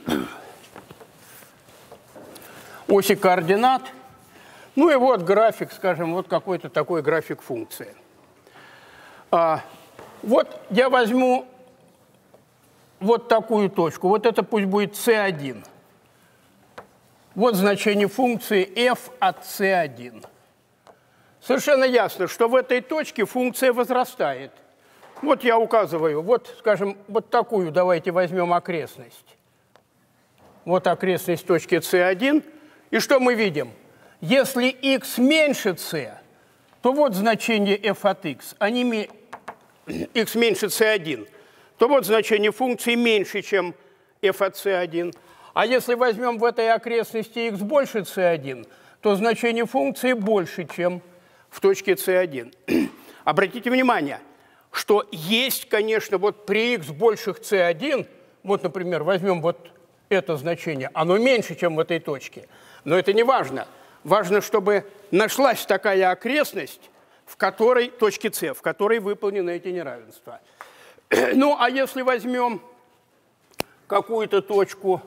Оси координат. Ну и вот график, скажем, вот какой-то такой график функции. А, вот я возьму вот такую точку. Вот это пусть будет c один. Вот значение функции f от c один. Совершенно ясно, что в этой точке функция возрастает. Вот я указываю, вот, скажем, вот такую давайте возьмем окрестность. Вот окрестность точки c один. И что мы видим? Если x меньше c, то вот значение f от x. Они x меньше c один, то вот значение функции меньше, чем f от c один. А если возьмем в этой окрестности x больше c один, то значение функции больше, чем в точке c один. Обратите внимание, что есть, конечно, вот при x больше c один, вот, например, возьмем вот это значение, оно меньше, чем в этой точке. Но это не важно. Важно, чтобы нашлась такая окрестность, в которой, точке c, в которой выполнены эти неравенства. Ну, а если возьмем какую-то точку,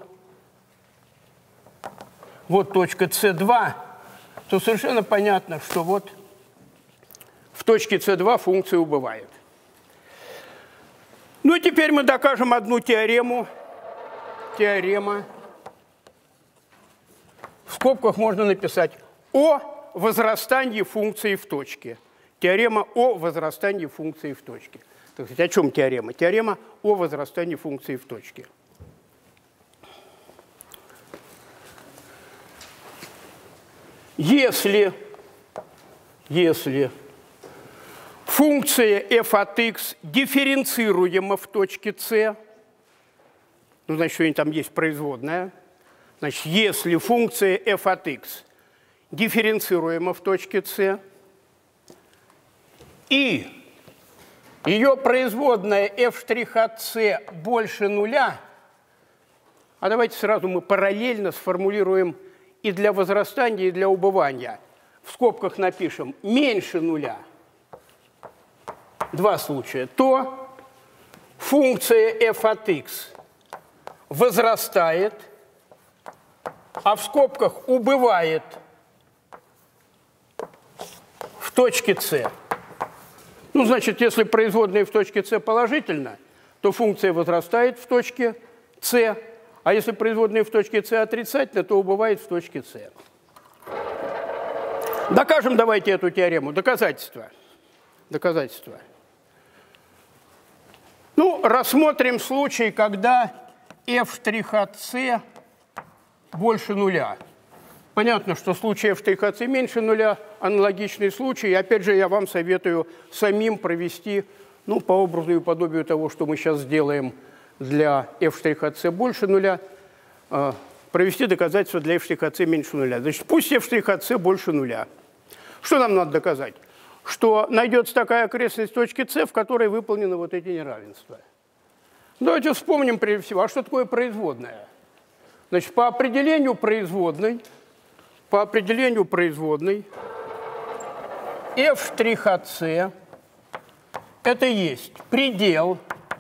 вот точка c два, то совершенно понятно, что вот в точке c два функция убывает. Ну и теперь мы докажем одну теорему. Теорема. В скобках можно написать о возрастании функции в точке. Теорема о возрастании функции в точке. Так сказать, о чем теорема? Теорема о возрастании функции в точке. Если, если функция f от x дифференцируема в точке c, ну, значит, что-нибудь там есть производная, значит, если функция f от x дифференцируема в точке c, и ее производная f' от c больше нуля, а давайте сразу мы параллельно сформулируем и для возрастания, и для убывания. В скобках напишем меньше нуля, два случая, то функция f от x возрастает, а в скобках убывает в точке c. Ну, значит, если производная в точке c положительна, то функция возрастает в точке c, а если производная в точке c отрицательна, то убывает в точке c. Докажем давайте эту теорему. Доказательства. Доказательства. Ну, рассмотрим случай, когда f' от c больше нуля. Понятно, что случай f' от c меньше нуля – аналогичный случай. И опять же, я вам советую самим провести, ну, по образу и подобию того, что мы сейчас сделаем для f' от c больше нуля, э, провести доказательство для f' от c меньше нуля. Значит, пусть f' от c больше нуля. Что нам надо доказать? Что найдется такая окрестность точки c, в которой выполнены вот эти неравенства. Давайте вспомним прежде всего, а что такое производная? Значит, по определению производной, по определению производной, f' c это есть предел,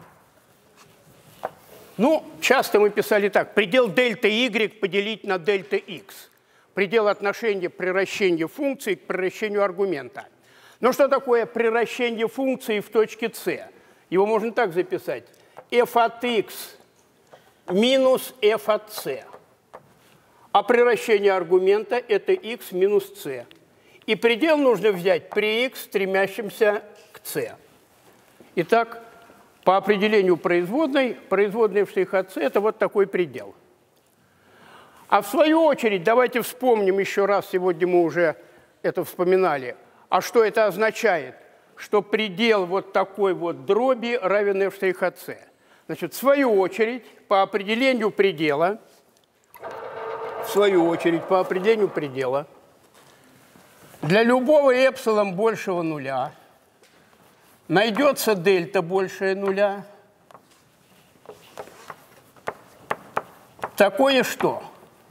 ну, часто мы писали так, предел дельта y поделить на дельта x, предел отношения приращения функции к приращению аргумента. Но что такое приращение функции в точке c? Его можно так записать. f от x минус f от c. А приращение аргумента – это x минус c. И предел нужно взять при x, стремящемся к c. Итак, по определению производной, производная в штрих от c – это вот такой предел. А в свою очередь, давайте вспомним еще раз, сегодня мы уже это вспоминали, а что это означает? Что предел вот такой вот дроби равен f' от c. Значит, в свою очередь, по определению предела, в свою очередь, по определению предела, для любого эпсилон большего нуля найдется дельта большее нуля. Такое что?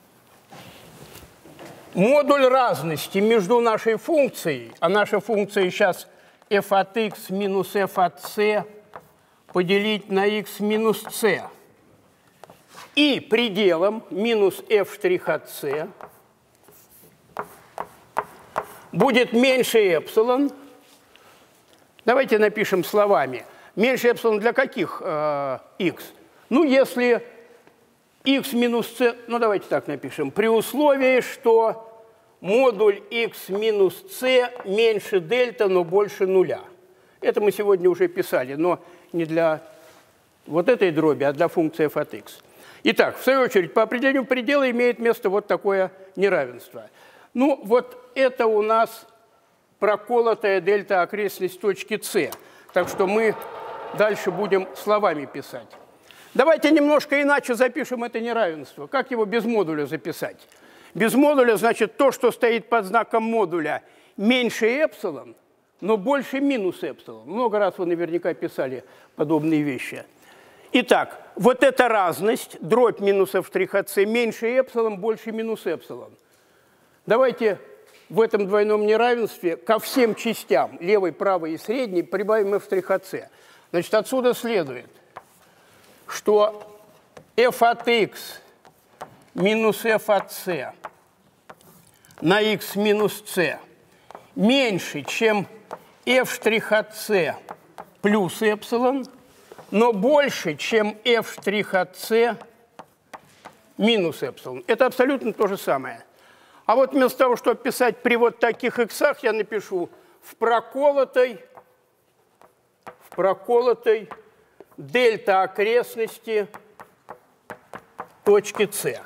Модуль разности между нашей функцией, а наша функция сейчас f от x минус f от c поделить на x минус c, и пределом минус f' от c будет меньше эпсилон. Давайте напишем словами. Меньше эпсилон для каких э, x? Ну, если x минус c, ну, давайте так напишем, при условии, что модуль x минус c меньше дельта, но больше нуля. Это мы сегодня уже писали, но не для вот этой дроби, а для функции f от x. Итак, в свою очередь, по определению предела имеет место вот такое неравенство. Ну, вот это у нас проколотая дельта окрестность точки c. Так что мы дальше будем словами писать. Давайте немножко иначе запишем это неравенство. Как его без модуля записать? Без модуля, значит, то, что стоит под знаком модуля, меньше эпсилон, но больше минус эпсилон. Много раз вы наверняка писали подобные вещи. Итак, вот эта разность, дробь минус f' от c, меньше эпсилон, больше минус эпсилон. Давайте в этом двойном неравенстве ко всем частям, левой, правой и средней, прибавим f' от c. Значит, отсюда следует, что f от x минус f от c на x минус c меньше, чем f' от c плюс эпсилон, но больше, чем f' от c минус эпсилон. Это абсолютно то же самое. А вот вместо того, чтобы писать при вот таких иксах, я напишу в проколотой, в проколотой дельта окрестности точки c.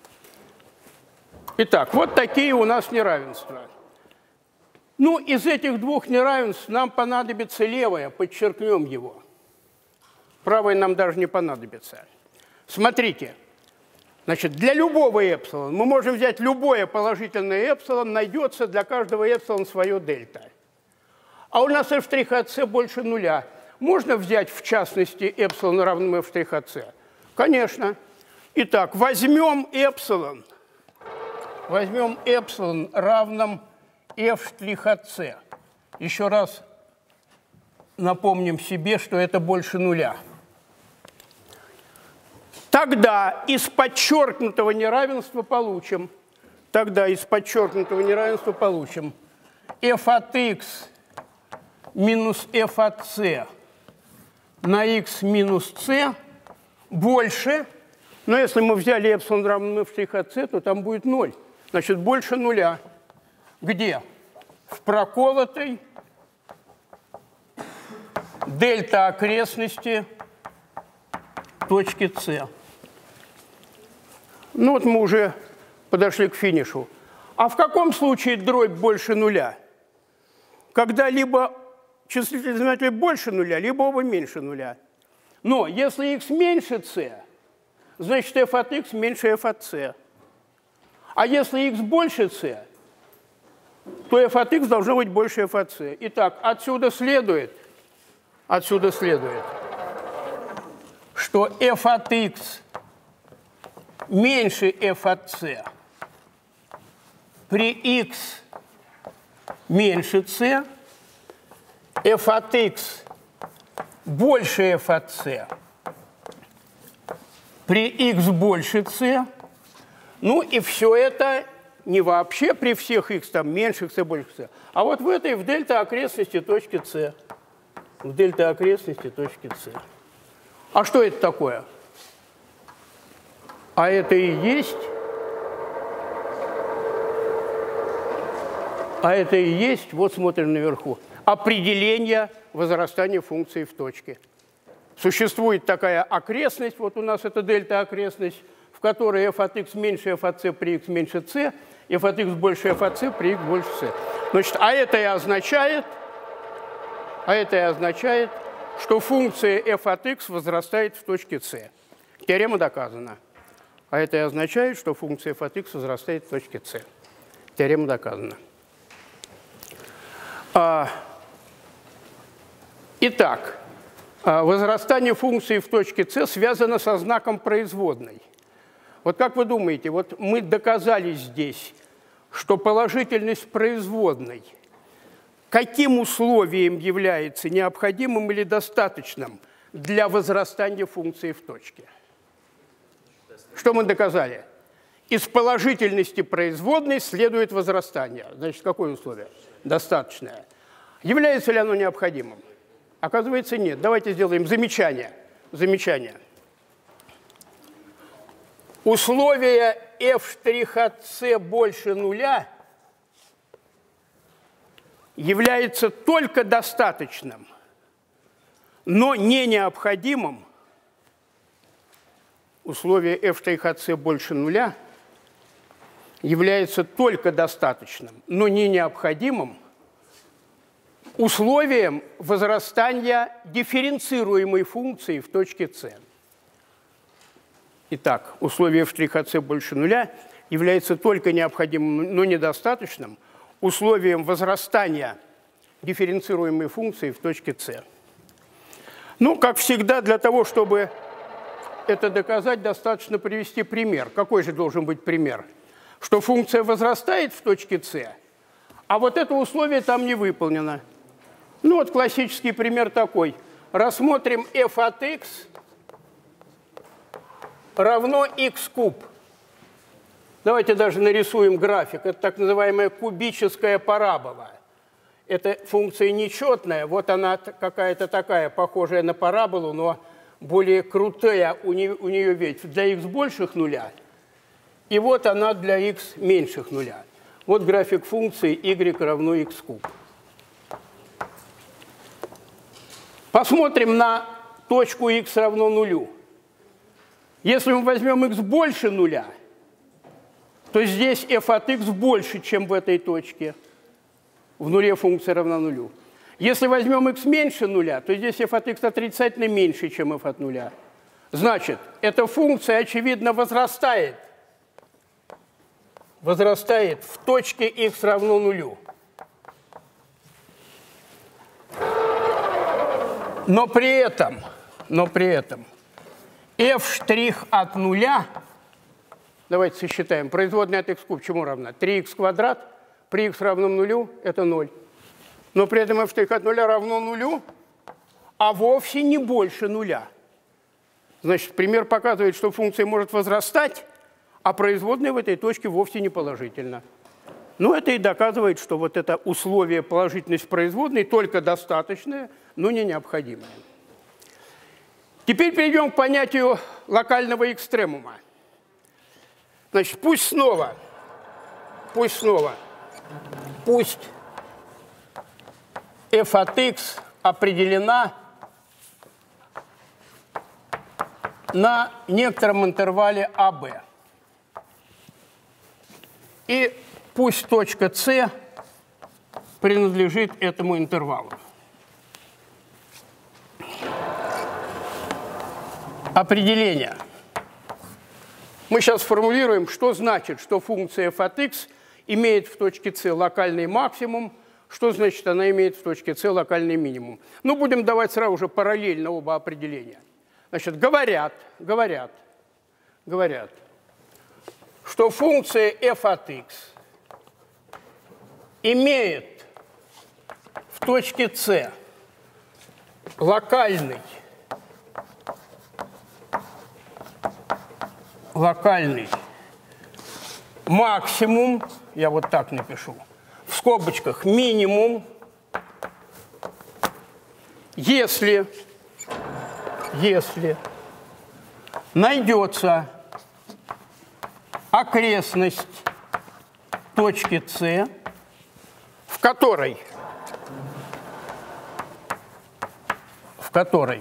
Итак, вот такие у нас неравенства. Ну, из этих двух неравенств нам понадобится левое, подчеркнем его. Правое нам даже не понадобится. Смотрите, значит, для любого эпсилон, мы можем взять любое положительное эпсилон, найдется для каждого эпсилон свое дельта. А у нас f' от c больше нуля. Можно взять, в частности, эпсилон равным f' от c? Конечно. Итак, возьмем эпсилон, возьмем эпсилон равным f' от c. Еще раз напомним себе, что это больше нуля. Тогда из подчеркнутого неравенства получим, тогда из подчеркнутого неравенства получим f от x минус f от c на x минус c больше, но если мы взяли эпсилон равным f' от c, то там будет ноль. Значит, больше нуля. Где? В проколотой дельта окрестности точки c. Ну вот мы уже подошли к финишу. А в каком случае дробь больше нуля? Когда либо числительный знаменатель больше нуля, либо оба меньше нуля. Но если x меньше c, значит f от x меньше f от c. А если x больше c, то f от x должно быть больше f от c. Итак, отсюда следует, отсюда следует, что f от x меньше f от c при x меньше c, f от x больше f от c при x больше c, ну и все это не вообще при всех x, там меньше c, больше c, а вот в этой, в дельта окрестности точки c. В дельта окрестности точки c. А что это такое? А это и есть, а это и есть, вот смотрим наверху, определение возрастания функции в точке. Существует такая окрестность, вот у нас это дельта окрестность, в которой f от x меньше f от c при x меньше c, f от x больше f от c при x больше c. Значит, а это и означает, а это и означает, что функция f от x возрастает в точке c. Теорема доказана. А это и означает, что функция f от x возрастает в точке c. Теорема доказана. А, итак, возрастание функции в точке c связано со знаком производной. Вот как вы думаете, вот мы доказали здесь, что положительность производной каким условием является необходимым или достаточным для возрастания функции в точке? Что мы доказали? Из положительности производной следует возрастание. Значит, какое условие? Достаточное. Является ли оно необходимым? Оказывается, нет. Давайте сделаем замечание. Замечание. Условие f' от c больше нуля является только достаточным, но не необходимым. Условие f' от c больше нуля является только достаточным, но не необходимым условием возрастания дифференцируемой функции в точке c. Итак, условие f' от c больше нуля является только необходимым, но недостаточным условием возрастания дифференцируемой функции в точке c. Ну, как всегда, для того, чтобы это доказать, достаточно привести пример. Какой же должен быть пример? Что функция возрастает в точке c, а вот это условие там не выполнено. Ну вот классический пример такой. Рассмотрим f от x равно x куб. Давайте даже нарисуем график. Это так называемая кубическая парабола. Это функция нечетная. Вот она какая-то такая, похожая на параболу, но более крутая у нее, у нее ветвь для x больших нуля. И вот она для x меньших нуля. Вот график функции y равно x куб. Посмотрим на точку x равно нулю. Если мы возьмем x больше нуля, то здесь f от x больше, чем в этой точке. В нуле функция равна нулю. Если возьмем x меньше нуля, то здесь f от x отрицательно меньше, чем f от нуля. Значит, эта функция, очевидно, возрастает. Возрастает в точке x равно нулю. Но при этом, но при этом f' от нуля, давайте сосчитаем, производная от x куб чему равна? три икс квадрат при x равном нулю – это ноль. Но при этом f' от нуля равно нулю, а вовсе не больше нуля. Значит, пример показывает, что функция может возрастать, а производная в этой точке вовсе не положительна. Но это и доказывает, что вот это условие положительность производной только достаточное, но не необходимое. Теперь перейдем к понятию локального экстремума. Значит, пусть снова, пусть снова, пусть f от x определена на некотором интервале а бэ. И пусть точка c принадлежит этому интервалу. Определение. Мы сейчас сформулируем, что значит, что функция f от x имеет в точке c локальный максимум, что значит, она имеет в точке c локальный минимум. Ну, будем давать сразу же параллельно оба определения. Значит, говорят, говорят, говорят, что функция f от x имеет в точке c локальный, локальный максимум, я вот так напишу, в скобочках минимум, если, если найдется окрестность точки С, в которой, в которой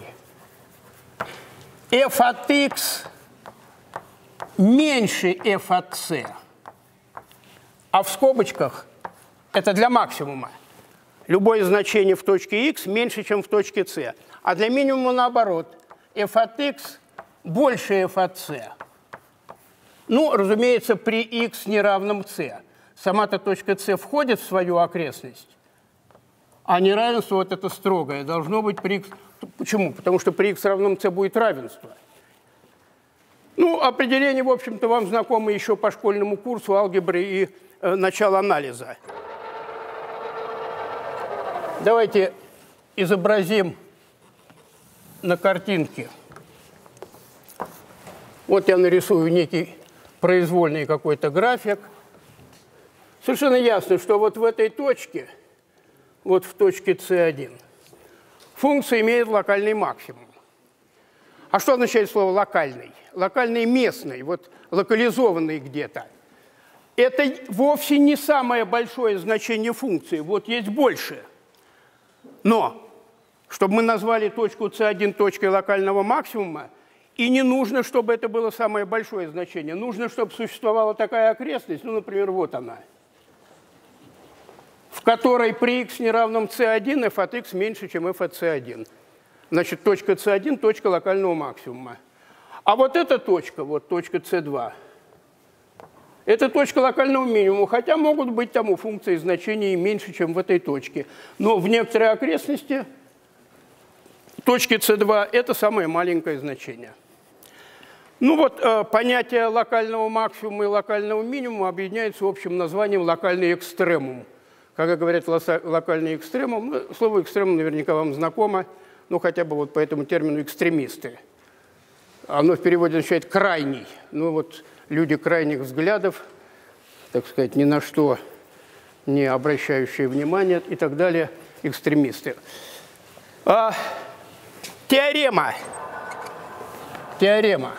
f от x меньше f от c, а в скобочках это для максимума. Любое значение в точке x меньше, чем в точке c. А для минимума наоборот. f от x больше f от c. Ну, разумеется, при x неравном c. Сама-то точка c входит в свою окрестность, а неравенство вот это строгое должно быть при x. Почему? Потому что при x равном c будет равенство. Ну, определение, в общем-то, вам знакомо еще по школьному курсу алгебры и э, начала анализа. Давайте изобразим на картинке. Вот я нарисую некий произвольный какой-то график. Совершенно ясно, что вот в этой точке, вот в точке С один, функция имеет локальный максимум. А что означает слово «локальный»? Локальный местный, вот локализованный где-то. Это вовсе не самое большое значение функции, вот есть больше. Но, чтобы мы назвали точку С один точкой локального максимума, и не нужно, чтобы это было самое большое значение. Нужно, чтобы существовала такая окрестность, ну, например, вот она, в которой при x неравном С один f от x меньше, чем f от С один. Значит, точка С один – точка локального максимума. А вот эта точка, вот точка С два, это точка локального минимума, хотя могут быть там у функции значения меньше, чем в этой точке. Но в некоторой окрестности точки С два – это самое маленькое значение. Ну вот, э, понятие локального максимума и локального минимума объединяется общим названием локальный экстремум. Когда говорят локальный экстремум, ну, слово экстремум наверняка вам знакомо, ну хотя бы вот по этому термину экстремисты. Оно в переводе означает крайний. Ну вот люди крайних взглядов, так сказать, ни на что не обращающие внимания и так далее, экстремисты. А, теорема. Теорема.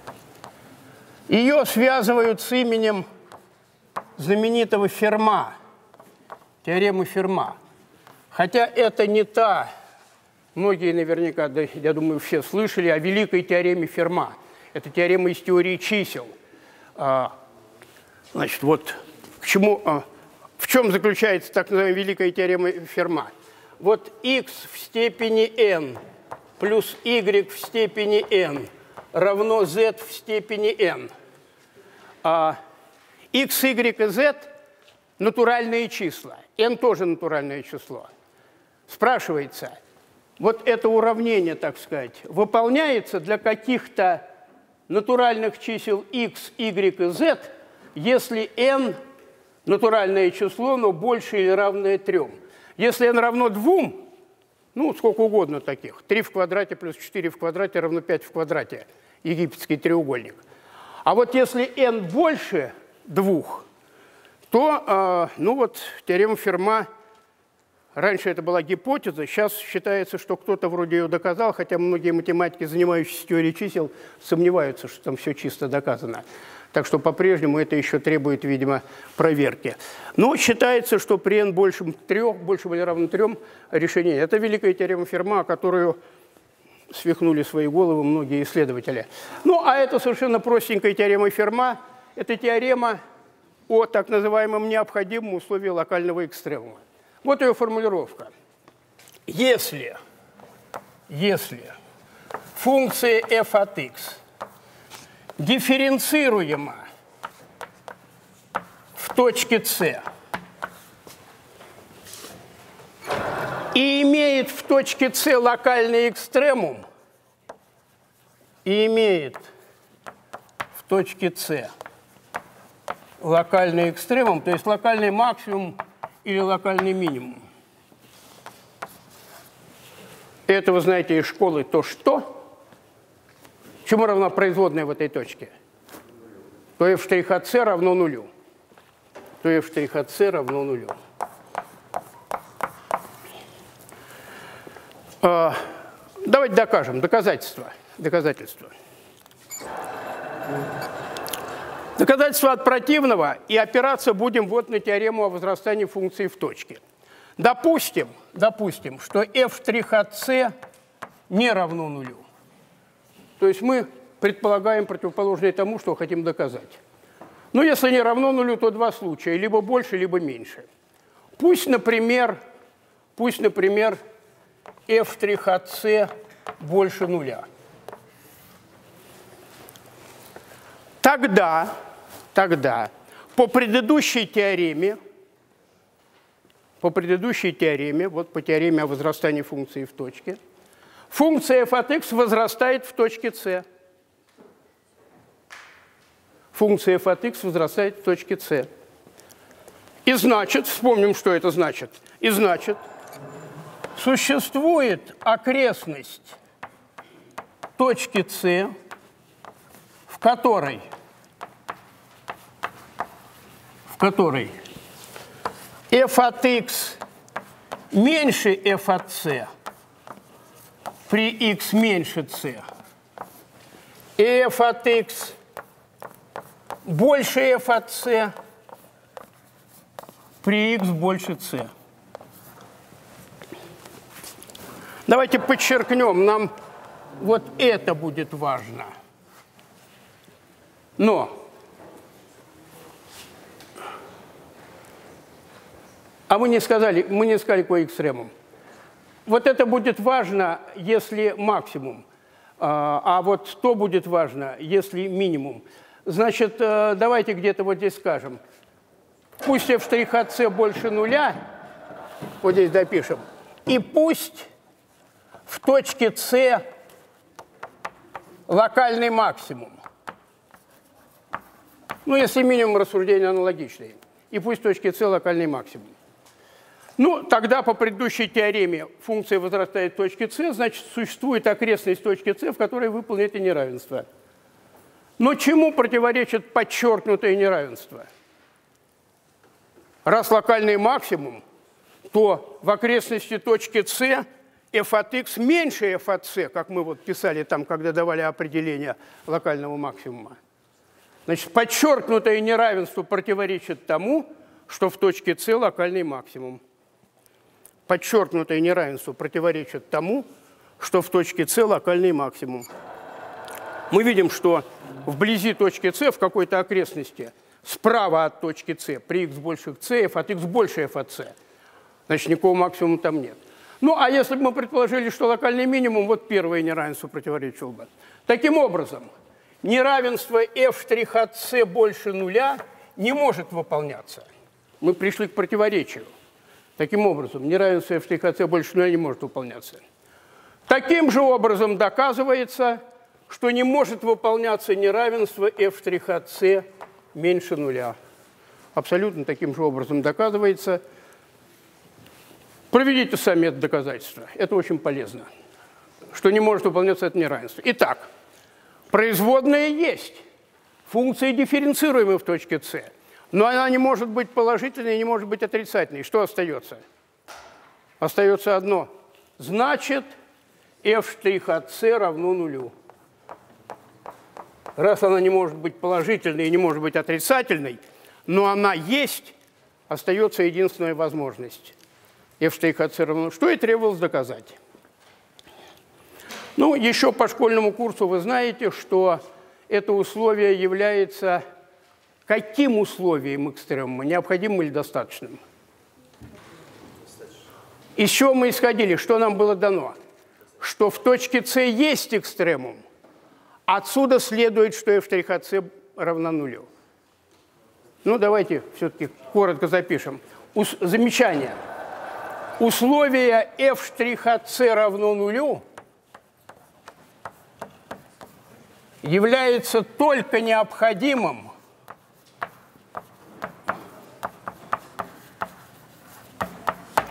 Ее связывают с именем знаменитого Ферма. Теорема Ферма. Хотя это не та, многие наверняка, да, я думаю, все слышали о великой теореме Ферма. Это теорема из теории чисел. А, значит, вот к чему, а, в чем заключается так называемая великая теорема Ферма? Вот x в степени n плюс y в степени n равно z в степени n. А, x, y и z – натуральные числа. n тоже натуральное число. Спрашивается, вот это уравнение, так сказать, выполняется для каких-то натуральных чисел x, y и z, если n – натуральное число, но больше или равное трем. Если n равно двум, ну, сколько угодно таких, три в квадрате плюс четыре в квадрате равно пять в квадрате, египетский треугольник. А вот если n больше двух, то, э, ну вот, теорема Ферма, раньше это была гипотеза, сейчас считается, что кто-то вроде ее доказал, хотя многие математики, занимающиеся теорией чисел, сомневаются, что там все чисто доказано. Так что по-прежнему это еще требует, видимо, проверки. Но считается, что при n больше трех, больше или равно трем решение. Это великая теорема Ферма, которую свихнули свои головы многие исследователи. Ну, а это совершенно простенькая теорема Ферма. Это теорема о так называемом необходимом условии локального экстремума. Вот ее формулировка. Если, если функция f от x дифференцируема в точке С и имеет в точке С локальный экстремум, и имеет в точке С локальный экстремум, то есть локальный максимум или локальный минимум. Это вы знаете из школы, то что? Чему равна производная в этой точке? То f' от c равно нулю. То f' от c равно нулю. А, давайте докажем. Доказательства. Доказательства. Доказательство от противного, и опираться будем вот на теорему о возрастании функции в точке. Допустим, допустим, что f' от c не равно нулю. То есть мы предполагаем противоположное тому, что хотим доказать. Но если не равно нулю, то два случая, либо больше, либо меньше. Пусть, например, пусть, например, f' от c больше нуля. Тогда, тогда по предыдущей теореме, по предыдущей теореме, вот по теореме о возрастании функции в точке, функция f от x возрастает в точке c. Функция f от x возрастает в точке c. И значит, вспомним, что это значит. И значит, существует окрестность точки c, в которой, в которой f от x меньше f от c при x меньше c, и f от x больше f от c при x больше c. Давайте подчеркнем, нам вот это будет важно. Но, а мы не сказали, мы не сказали какой экстремум. Вот это будет важно, если максимум, а вот что будет важно, если минимум. Значит, давайте где-то вот здесь скажем. Пусть f' от c больше нуля, вот здесь допишем, и пусть в точке c локальный максимум. Ну, если минимум, рассуждения аналогичные. И пусть в точке c локальный максимум. Ну, тогда по предыдущей теореме функция возрастает в точке c, значит, существует окрестность точки c, в которой выполнено это неравенство. Но чему противоречит подчеркнутое неравенство? Раз локальный максимум, то в окрестности точки c f от x меньше f от c, как мы вот писали там, когда давали определение локального максимума. Значит, подчеркнутое неравенство противоречит тому, что в точке c локальный максимум. Подчеркнутое неравенство противоречит тому, что в точке c локальный максимум. Мы видим, что вблизи точки c в какой-то окрестности справа от точки c при x больше c, f от x больше f от c. Значит, никакого максимума там нет. Ну, а если бы мы предположили, что локальный минимум, вот первое неравенство противоречило бы. Таким образом, неравенство f' от c больше нуля не может выполняться. Мы пришли к противоречию. Таким образом, неравенство f' от c больше нуля не может выполняться. Таким же образом доказывается, что не может выполняться неравенство f' от c меньше нуля. Абсолютно таким же образом доказывается. Проведите сами это доказательство. Это очень полезно. Что не может выполняться это неравенство. Итак, производная есть. Функция дифференцируемая в точке c. Но она не может быть положительной и не может быть отрицательной. Что остается? Остается одно. Значит, f' от c равно нулю. Раз она не может быть положительной и не может быть отрицательной, но она есть, остается единственная возможность. f' от c равно, что и требовалось доказать. Ну, еще по школьному курсу вы знаете, что это условие является каким условием экстремума, необходимым или достаточным? Из чего мы исходили, что нам было дано? Что в точке c есть экстремум. Отсюда следует, что f' от c равна нулю. Ну, давайте все-таки коротко запишем. Ус- замечание. Условие f' от c равно нулю является только необходимым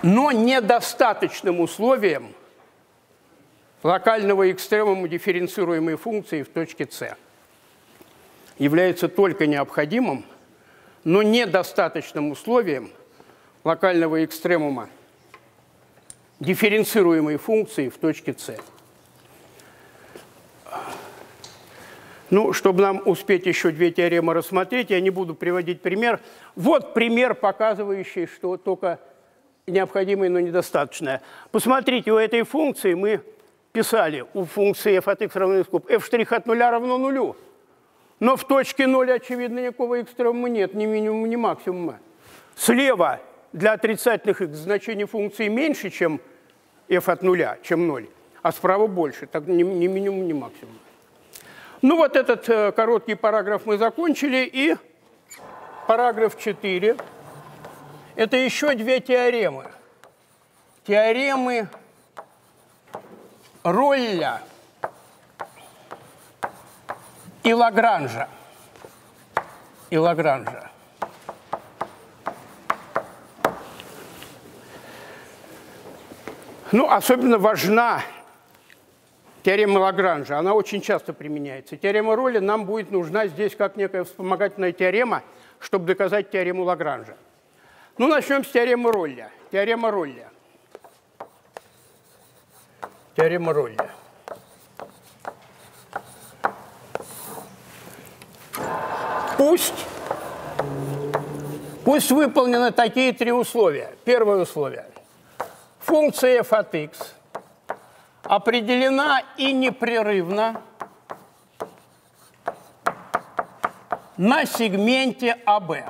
Но недостаточным условием локального экстремума дифференцируемой функции в точке С является только необходимым, но недостаточным условием локального экстремума дифференцируемой функции в точке С. Ну, чтобы нам успеть еще две теоремы рассмотреть, я не буду приводить пример. Вот пример, показывающий, что только необходимое, но недостаточное. Посмотрите, у этой функции мы писали, у функции f от x равно скоб, f' от нуля равно нулю. Но в точке ноль, очевидно, никакого экстремума нет, ни минимума, ни максимума. Слева для отрицательных x значений функции меньше, чем f от нуля, чем ноль, а справа больше, так ни, ни минимум, ни максимум. Ну вот этот э, короткий параграф мы закончили, и параграф четыре. Это еще две теоремы. Теоремы Ролля и Лагранжа. И Лагранжа. Ну, особенно важна теорема Лагранжа. Она очень часто применяется. Теорема Ролля нам будет нужна здесь как некая вспомогательная теорема, чтобы доказать теорему Лагранжа. Ну, начнем с теоремы Ролля. Теорема Ролля. Теорема Ролля. Пусть, пусть выполнены такие три условия. Первое условие. Функция f от x определена и непрерывно на сегменте а бэ.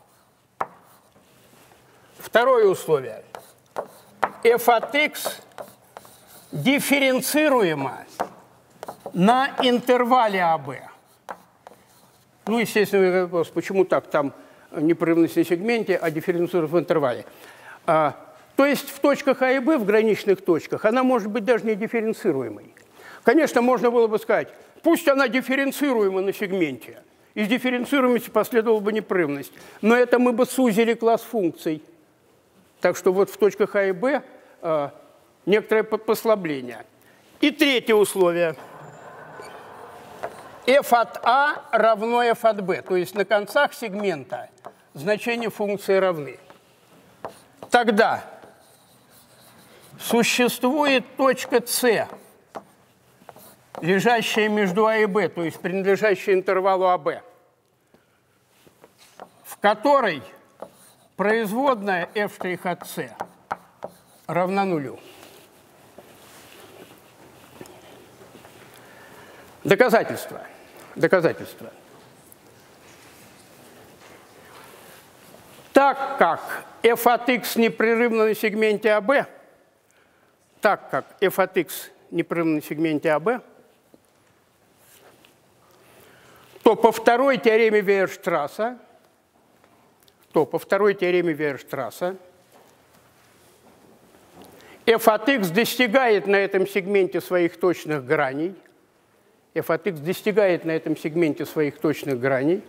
Второе условие. f от x дифференцируема на интервале а бэ. Ну, естественно, вопрос, почему так? Там непрерывность на сегменте, а дифференцируема в интервале. А, то есть в точках А и Б, в граничных точках, она может быть даже не дифференцируемой. Конечно, можно было бы сказать, пусть она дифференцируема на сегменте. Из дифференцируемости последовала бы непрерывность. Но это мы бы сузили класс функций. Так что вот в точках А и Б э, некоторое послабление. И третье условие. f от А равно f от Б. То есть на концах сегмента значения функции равны. Тогда существует точка С, лежащая между А и Б, то есть принадлежащая интервалу А Б, в которой производная f' от С равна нулю. Доказательство. Доказательство. Так как f от x непрерывно на сегменте А Б, так как f от x непрерывно на сегменте А Б, то по второй теореме Вейерштрасса, то по второй теореме Вейерштрасса f от x достигает на этом сегменте своих точных граней, f от x достигает на этом сегменте своих точных граней,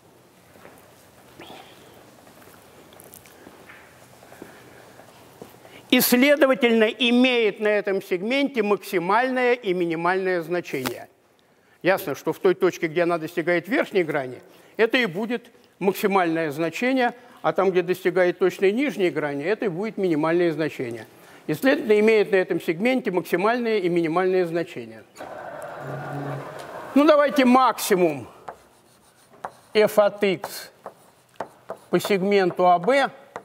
и, следовательно, имеет на этом сегменте максимальное и минимальное значение. Ясно, что в той точке, где она достигает верхней грани, это и будет максимальное значение, а там, где достигает точной нижней грани, это и будет минимальное значение. И, следовательно, имеет на этом сегменте максимальное и минимальное значение. Ну, давайте максимум f от x по сегменту А Б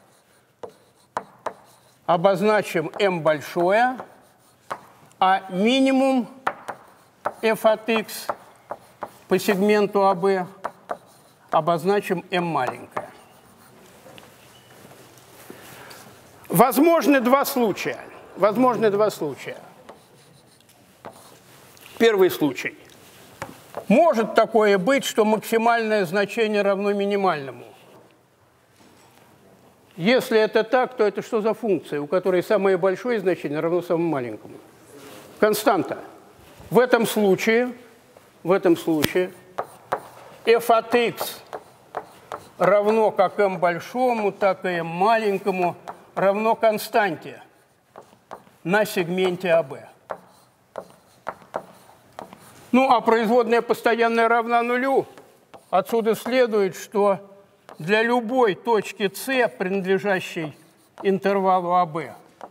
обозначим m большое, а минимум f от x по сегменту А Б обозначим m маленькое. Возможны два случая. Возможны два случая. Первый случай. Может такое быть, что максимальное значение равно минимальному. Если это так, то это что за функция, у которой самое большое значение равно самому маленькому? Константа. В этом случае, в этом случае f от x равно как m большому, так и m маленькому равно константе на сегменте АВ. Ну, а производная постоянная равна нулю. Отсюда следует, что для любой точки С, принадлежащей интервалу АВ,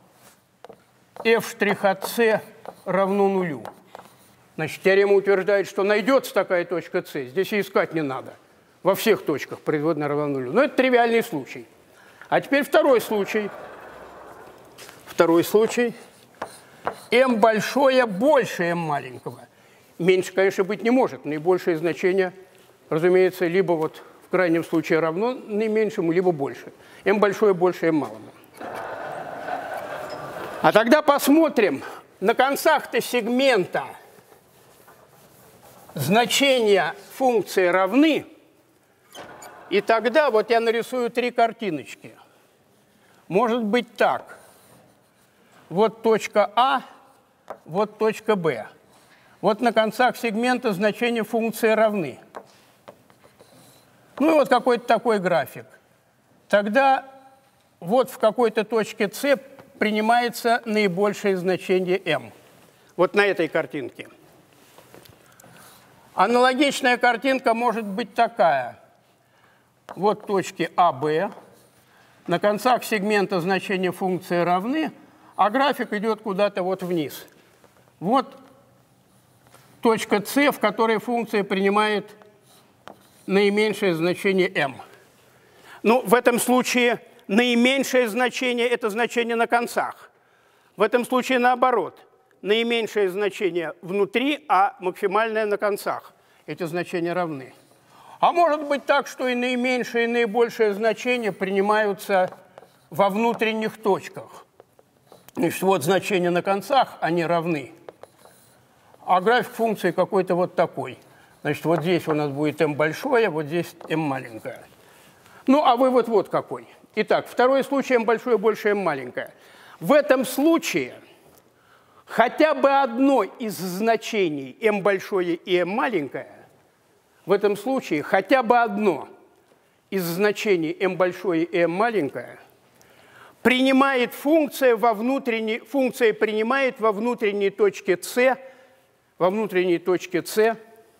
f' от С равно нулю. Значит, теорема утверждает, что найдется такая точка С. Здесь и искать не надо. Во всех точках производная равна нулю. Но это тривиальный случай. А теперь второй случай. Второй случай. m большое больше m маленького. Меньше, конечно, быть не может. Наибольшее значение, разумеется, либо вот в крайнем случае равно наименьшему, либо больше. m большое больше m малому. А тогда посмотрим. На концах-то сегмента значения функции равны. И тогда вот я нарисую три картиночки. Может быть так. Вот точка А, вот точка Б. Вот на концах сегмента значения функции равны. Ну и вот какой-то такой график. Тогда вот в какой-то точке С принимается наибольшее значение m. Вот на этой картинке. Аналогичная картинка может быть такая. Вот точки А, Б. На концах сегмента значения функции равны, а график идет куда-то вот вниз. Вот точка С, в которой функция принимает наименьшее значение m. Ну, в этом случае наименьшее значение – это значение на концах. В этом случае наоборот. Наименьшее значение внутри, а максимальное на концах. Эти значения равны. А может быть так, что и наименьшее, и наибольшее значение принимаются во внутренних точках. Значит, вот значения на концах, они равны. А график функции какой-то вот такой. Значит, вот здесь у нас будет m большое, вот здесь m маленькое. Ну, а вывод вот какой. Итак, второй случай m большое больше m маленькое. В этом случае хотя бы одно из значений m большое и m маленькое, в этом случае хотя бы одно из значений m большое и m маленькое принимает функция во внутренней, функция принимает во внутренней точке С, во внутренней точке С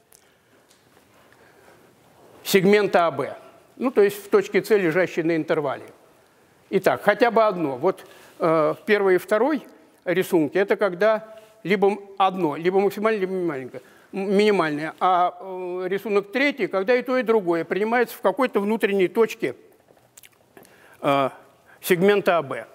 сегмента АВ. Ну, то есть в точке С, лежащей на интервале. Итак, хотя бы одно. Вот э, первый и второй рисунки – это когда либо одно, либо максимальное, либо маленькое, минимальное. А э, рисунок третий, когда и то, и другое принимается в какой-то внутренней точке э, сегмента АВ.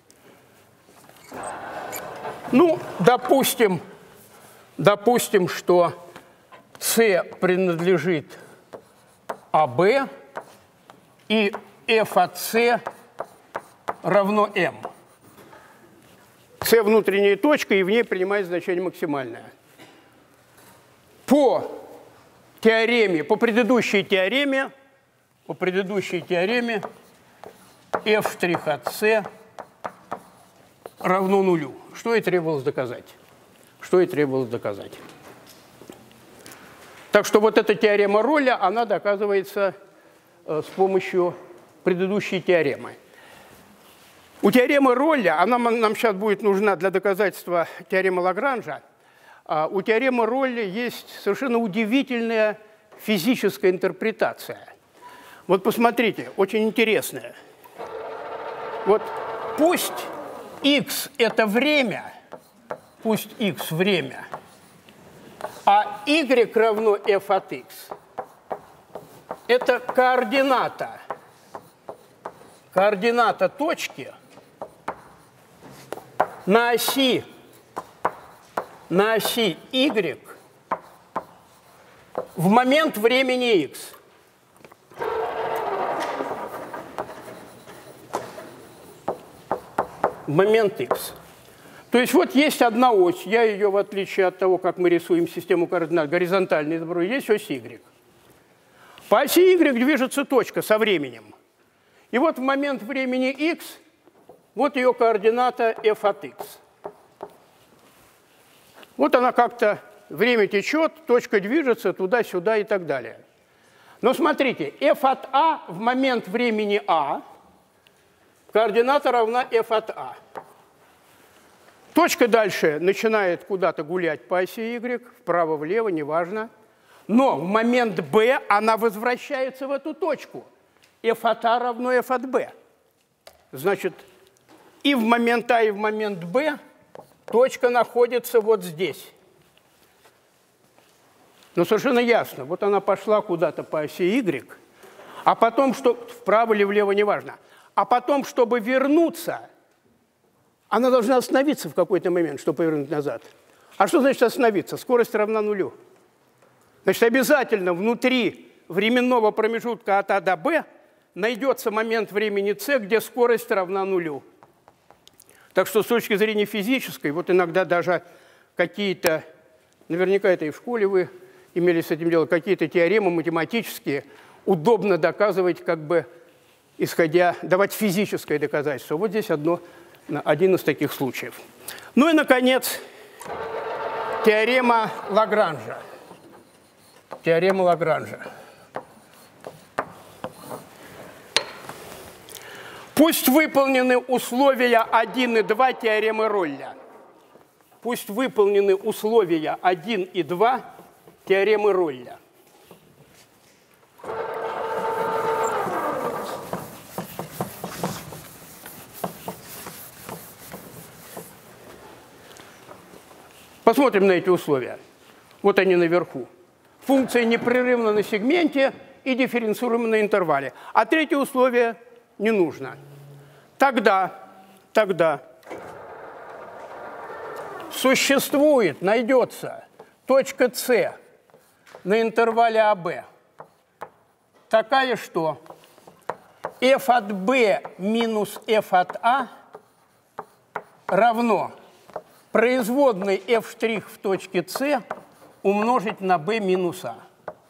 Ну, допустим, допустим, что С принадлежит АВ, и f от С равно m. С внутренняя точка, и в ней принимает значение максимальное. По теореме, по предыдущей теореме, по предыдущей теореме f' от С равно нулю. Что и требовалось доказать. Что и требовалось доказать. Так что вот эта теорема Ролля, она доказывается э, с помощью предыдущей теоремы. У теоремы Ролля, она нам сейчас будет нужна для доказательства теоремы Лагранжа, а у теоремы Ролля есть совершенно удивительная физическая интерпретация. Вот посмотрите, очень интересная. Вот пусть x – это время, пусть x – время, а y равно f от x – это координата, координата точки на оси, на оси y в момент времени x. В момент x. То есть вот есть одна ось, я ее, в отличие от того, как мы рисуем систему координат, горизонтально изображаю, есть ось y. По оси y движется точка со временем. И вот в момент времени x, вот ее координата f от x. Вот она как-то, время течет, точка движется туда-сюда и так далее. Но смотрите, f от a в момент времени a, координата равна f от a. Точка дальше начинает куда-то гулять по оси y, вправо-влево, неважно. Но в момент b она возвращается в эту точку. F от a равно f от b. Значит, и в момент а, и в момент b точка находится вот здесь. Но совершенно ясно, вот она пошла куда-то по оси y, а потом, что вправо или влево, неважно, а потом, чтобы вернуться, она должна остановиться в какой-то момент, чтобы повернуть назад. А что значит остановиться? Скорость равна нулю. Значит, обязательно внутри временного промежутка от а до b найдется момент времени c, где скорость равна нулю. Так что с точки зрения физической, вот иногда даже какие-то, наверняка это и в школе вы имели с этим дело, какие-то теоремы математические, удобно доказывать, как бы, исходя, давать физическое доказательство. Вот здесь одно, один из таких случаев. Ну и, наконец, теорема Лагранжа. Теорема Лагранжа. Пусть выполнены условия один и два теоремы Ролля. Пусть выполнены условия один и два теоремы Ролля. Посмотрим на эти условия. Вот они наверху. Функция непрерывна на сегменте и дифференцируема на интервале. А третье условие не нужно. Тогда, тогда существует, найдется точка С на интервале а бэ такая, что f от b минус f от a равно производной f' в точке С умножить на b минус a.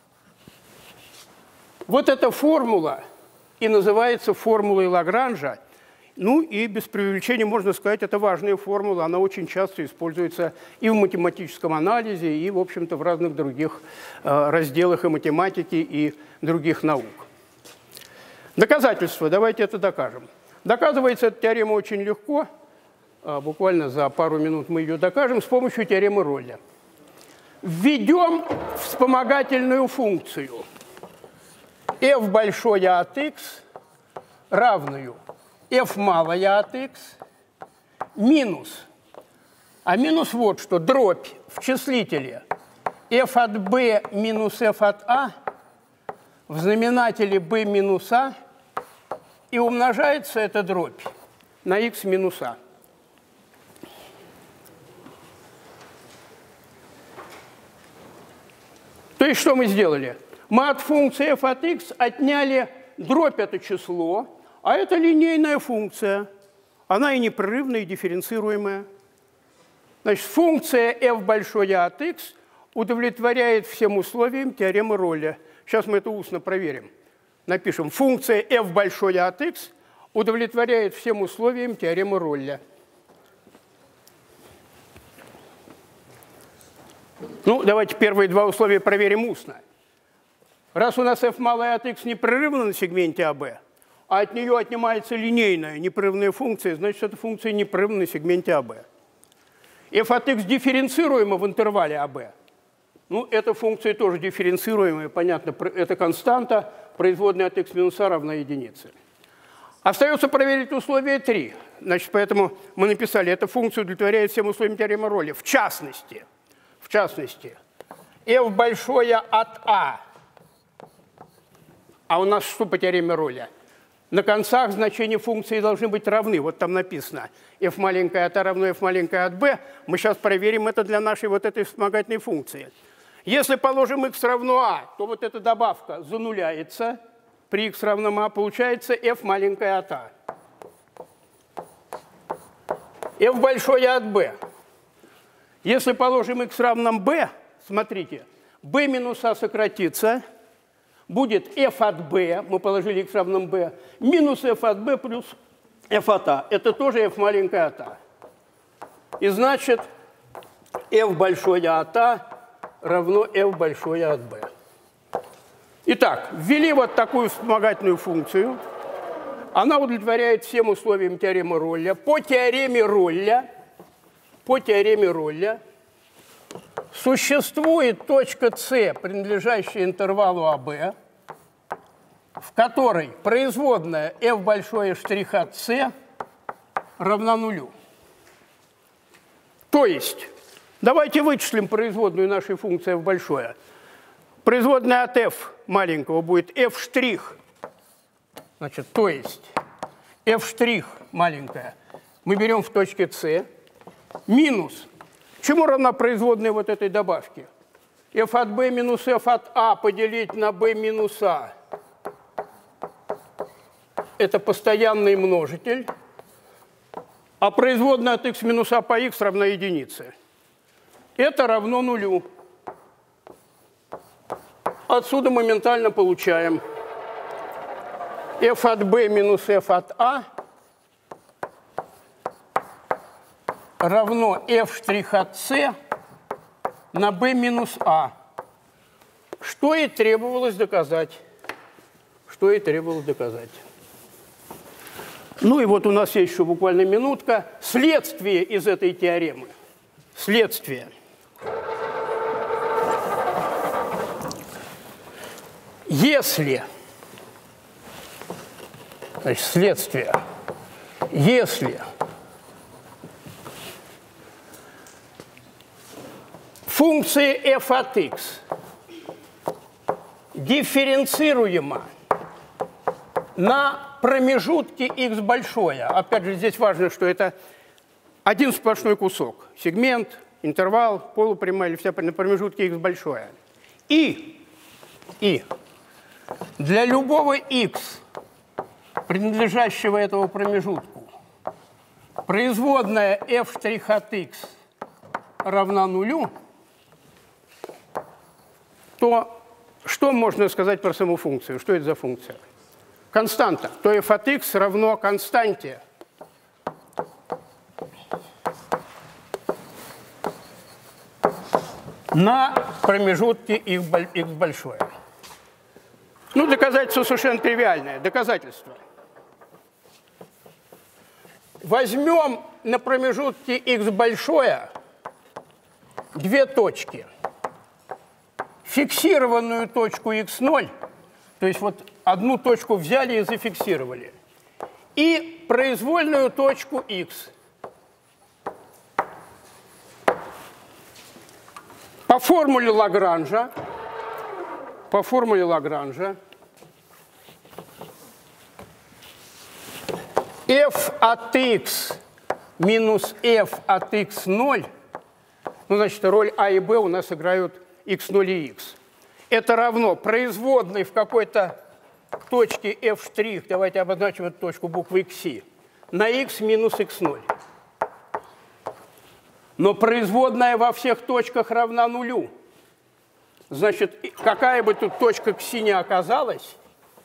Вот эта формула и называется формулой Лагранжа. Ну и без преувеличения можно сказать, это важная формула, она очень часто используется и в математическом анализе, и, в общем-то, в разных других э, разделах и математики, и других наук. Доказательства. Давайте это докажем. Доказывается эта теорема очень легко, э, буквально за пару минут мы ее докажем, с помощью теоремы Ролля. Введем вспомогательную функцию f большое от x равную f малая от x минус, а минус вот что, дробь в числителе f от b минус f от a в знаменателе b минус a, и умножается эта дробь на x минус a. То есть что мы сделали? Мы от функции f от x отняли дробь, это число, а это линейная функция. Она и непрерывная, и дифференцируемая. Значит, функция f большое от x удовлетворяет всем условиям теоремы Ролля. Сейчас мы это устно проверим. Напишем, функция f большое от x удовлетворяет всем условиям теоремы Ролля. Ну, давайте первые два условия проверим устно. Раз у нас f малая от x непрерывна на сегменте а бэ, а от нее отнимается линейная непрерывная функция, значит, эта функция непрерывна на сегменте а бэ. f от x дифференцируема в интервале а бэ. Ну, эта функция тоже дифференцируемая, понятно, это константа, производная от x минус a равна единице. Остается проверить условие три. Значит, поэтому мы написали, эта функция удовлетворяет всем условиям теоремы Ролля. В частности, в частности, f большое от a. А у нас что по теореме Ролля? На концах значения функции должны быть равны. Вот там написано f маленькая от a равно f маленькая от b. Мы сейчас проверим это для нашей вот этой вспомогательной функции. Если положим x равно a, то вот эта добавка зануляется. При x равном a получается f маленькая от a. f большое от b. Если положим x равном b, смотрите, b минус a сократится. Будет f от b, мы положили x равном b, минус f от b плюс f от a. Это тоже f маленькая от a. И значит, f большое от a равно f большое от b. Итак, ввели вот такую вспомогательную функцию. Она удовлетворяет всем условиям теоремы Ролля. По теореме Ролля, по теореме Ролля существует точка С, принадлежащая интервалу А Б, в которой производная f большое штриха c равна нулю. То есть, давайте вычислим производную нашей функции f большое. Производная от f маленького будет f штрих. Значит, то есть f штрих маленькая мы берем в точке c минус. Чему равна производная вот этой добавки? F от b минус f от a поделить на b минус a. Это постоянный множитель, а производная от x минус a по x равна единице. Это равно нулю. Отсюда моментально получаем f от b минус f от a равно f штрих от c на b минус a. Что и требовалось доказать. Что и требовалось доказать. Ну и вот у нас есть еще буквально минутка. Следствие из этой теоремы. Следствие. Если, значит, следствие, если функция f от x дифференцируема на промежутке x большое, опять же, здесь важно, что это один сплошной кусок, сегмент, интервал, полупрямая или вся на промежутке x большое. И, и для любого x, принадлежащего этому промежутку, производная f' от x равна нулю, то что можно сказать про саму функцию? Что это за функция? Константа. То f от x равно константе на промежутке x большое. Ну, доказательство совершенно тривиальное. Доказательство. Возьмем на промежутке x большое две точки. Фиксированную точку икс ноль, то есть вот одну точку взяли и зафиксировали, и произвольную точку x. По формуле Лагранжа, по формуле Лагранжа, f от x минус f от икс ноль, ну, значит, роль а и b у нас играют икс ноль и x. Это равно производной в какой-то точке f', давайте обозначим эту точку буквой xi, на x минус икс ноль. Но производная во всех точках равна нулю. Значит, какая бы тут точка xi ни оказалась,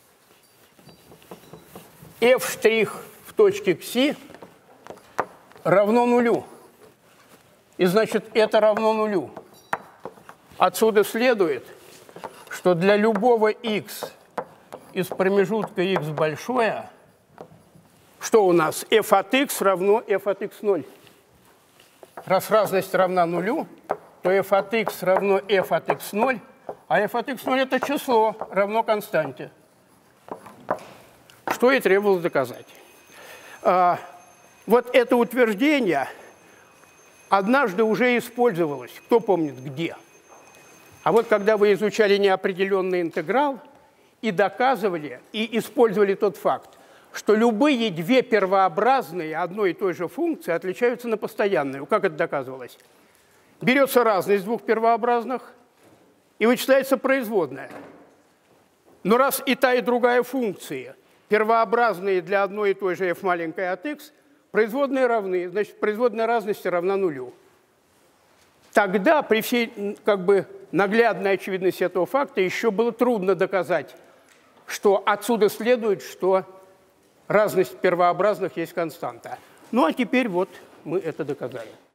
f' в точке xi равно нулю. И значит, это равно нулю. Отсюда следует, что для любого x из промежутка x большое, что у нас? f от x равно f от икс ноль. Раз разность равна нулю, то f от x равно f от икс ноль, а f от икс ноль это число, равно константе. Что и требовалось доказать. А, вот это утверждение однажды уже использовалось, кто помнит где. А вот когда вы изучали неопределенный интеграл и доказывали, и использовали тот факт, что любые две первообразные одной и той же функции отличаются на постоянную. Как это доказывалось? Берется разность двух первообразных и вычисляется производная. Но раз и та, и другая функции первообразные для одной и той же f маленькая от x, производные равны, значит, производная разности равна нулю. Тогда при всей как бы наглядной очевидности этого факта еще было трудно доказать, что отсюда следует, что разность первообразных есть константа. Ну а теперь вот мы это доказали.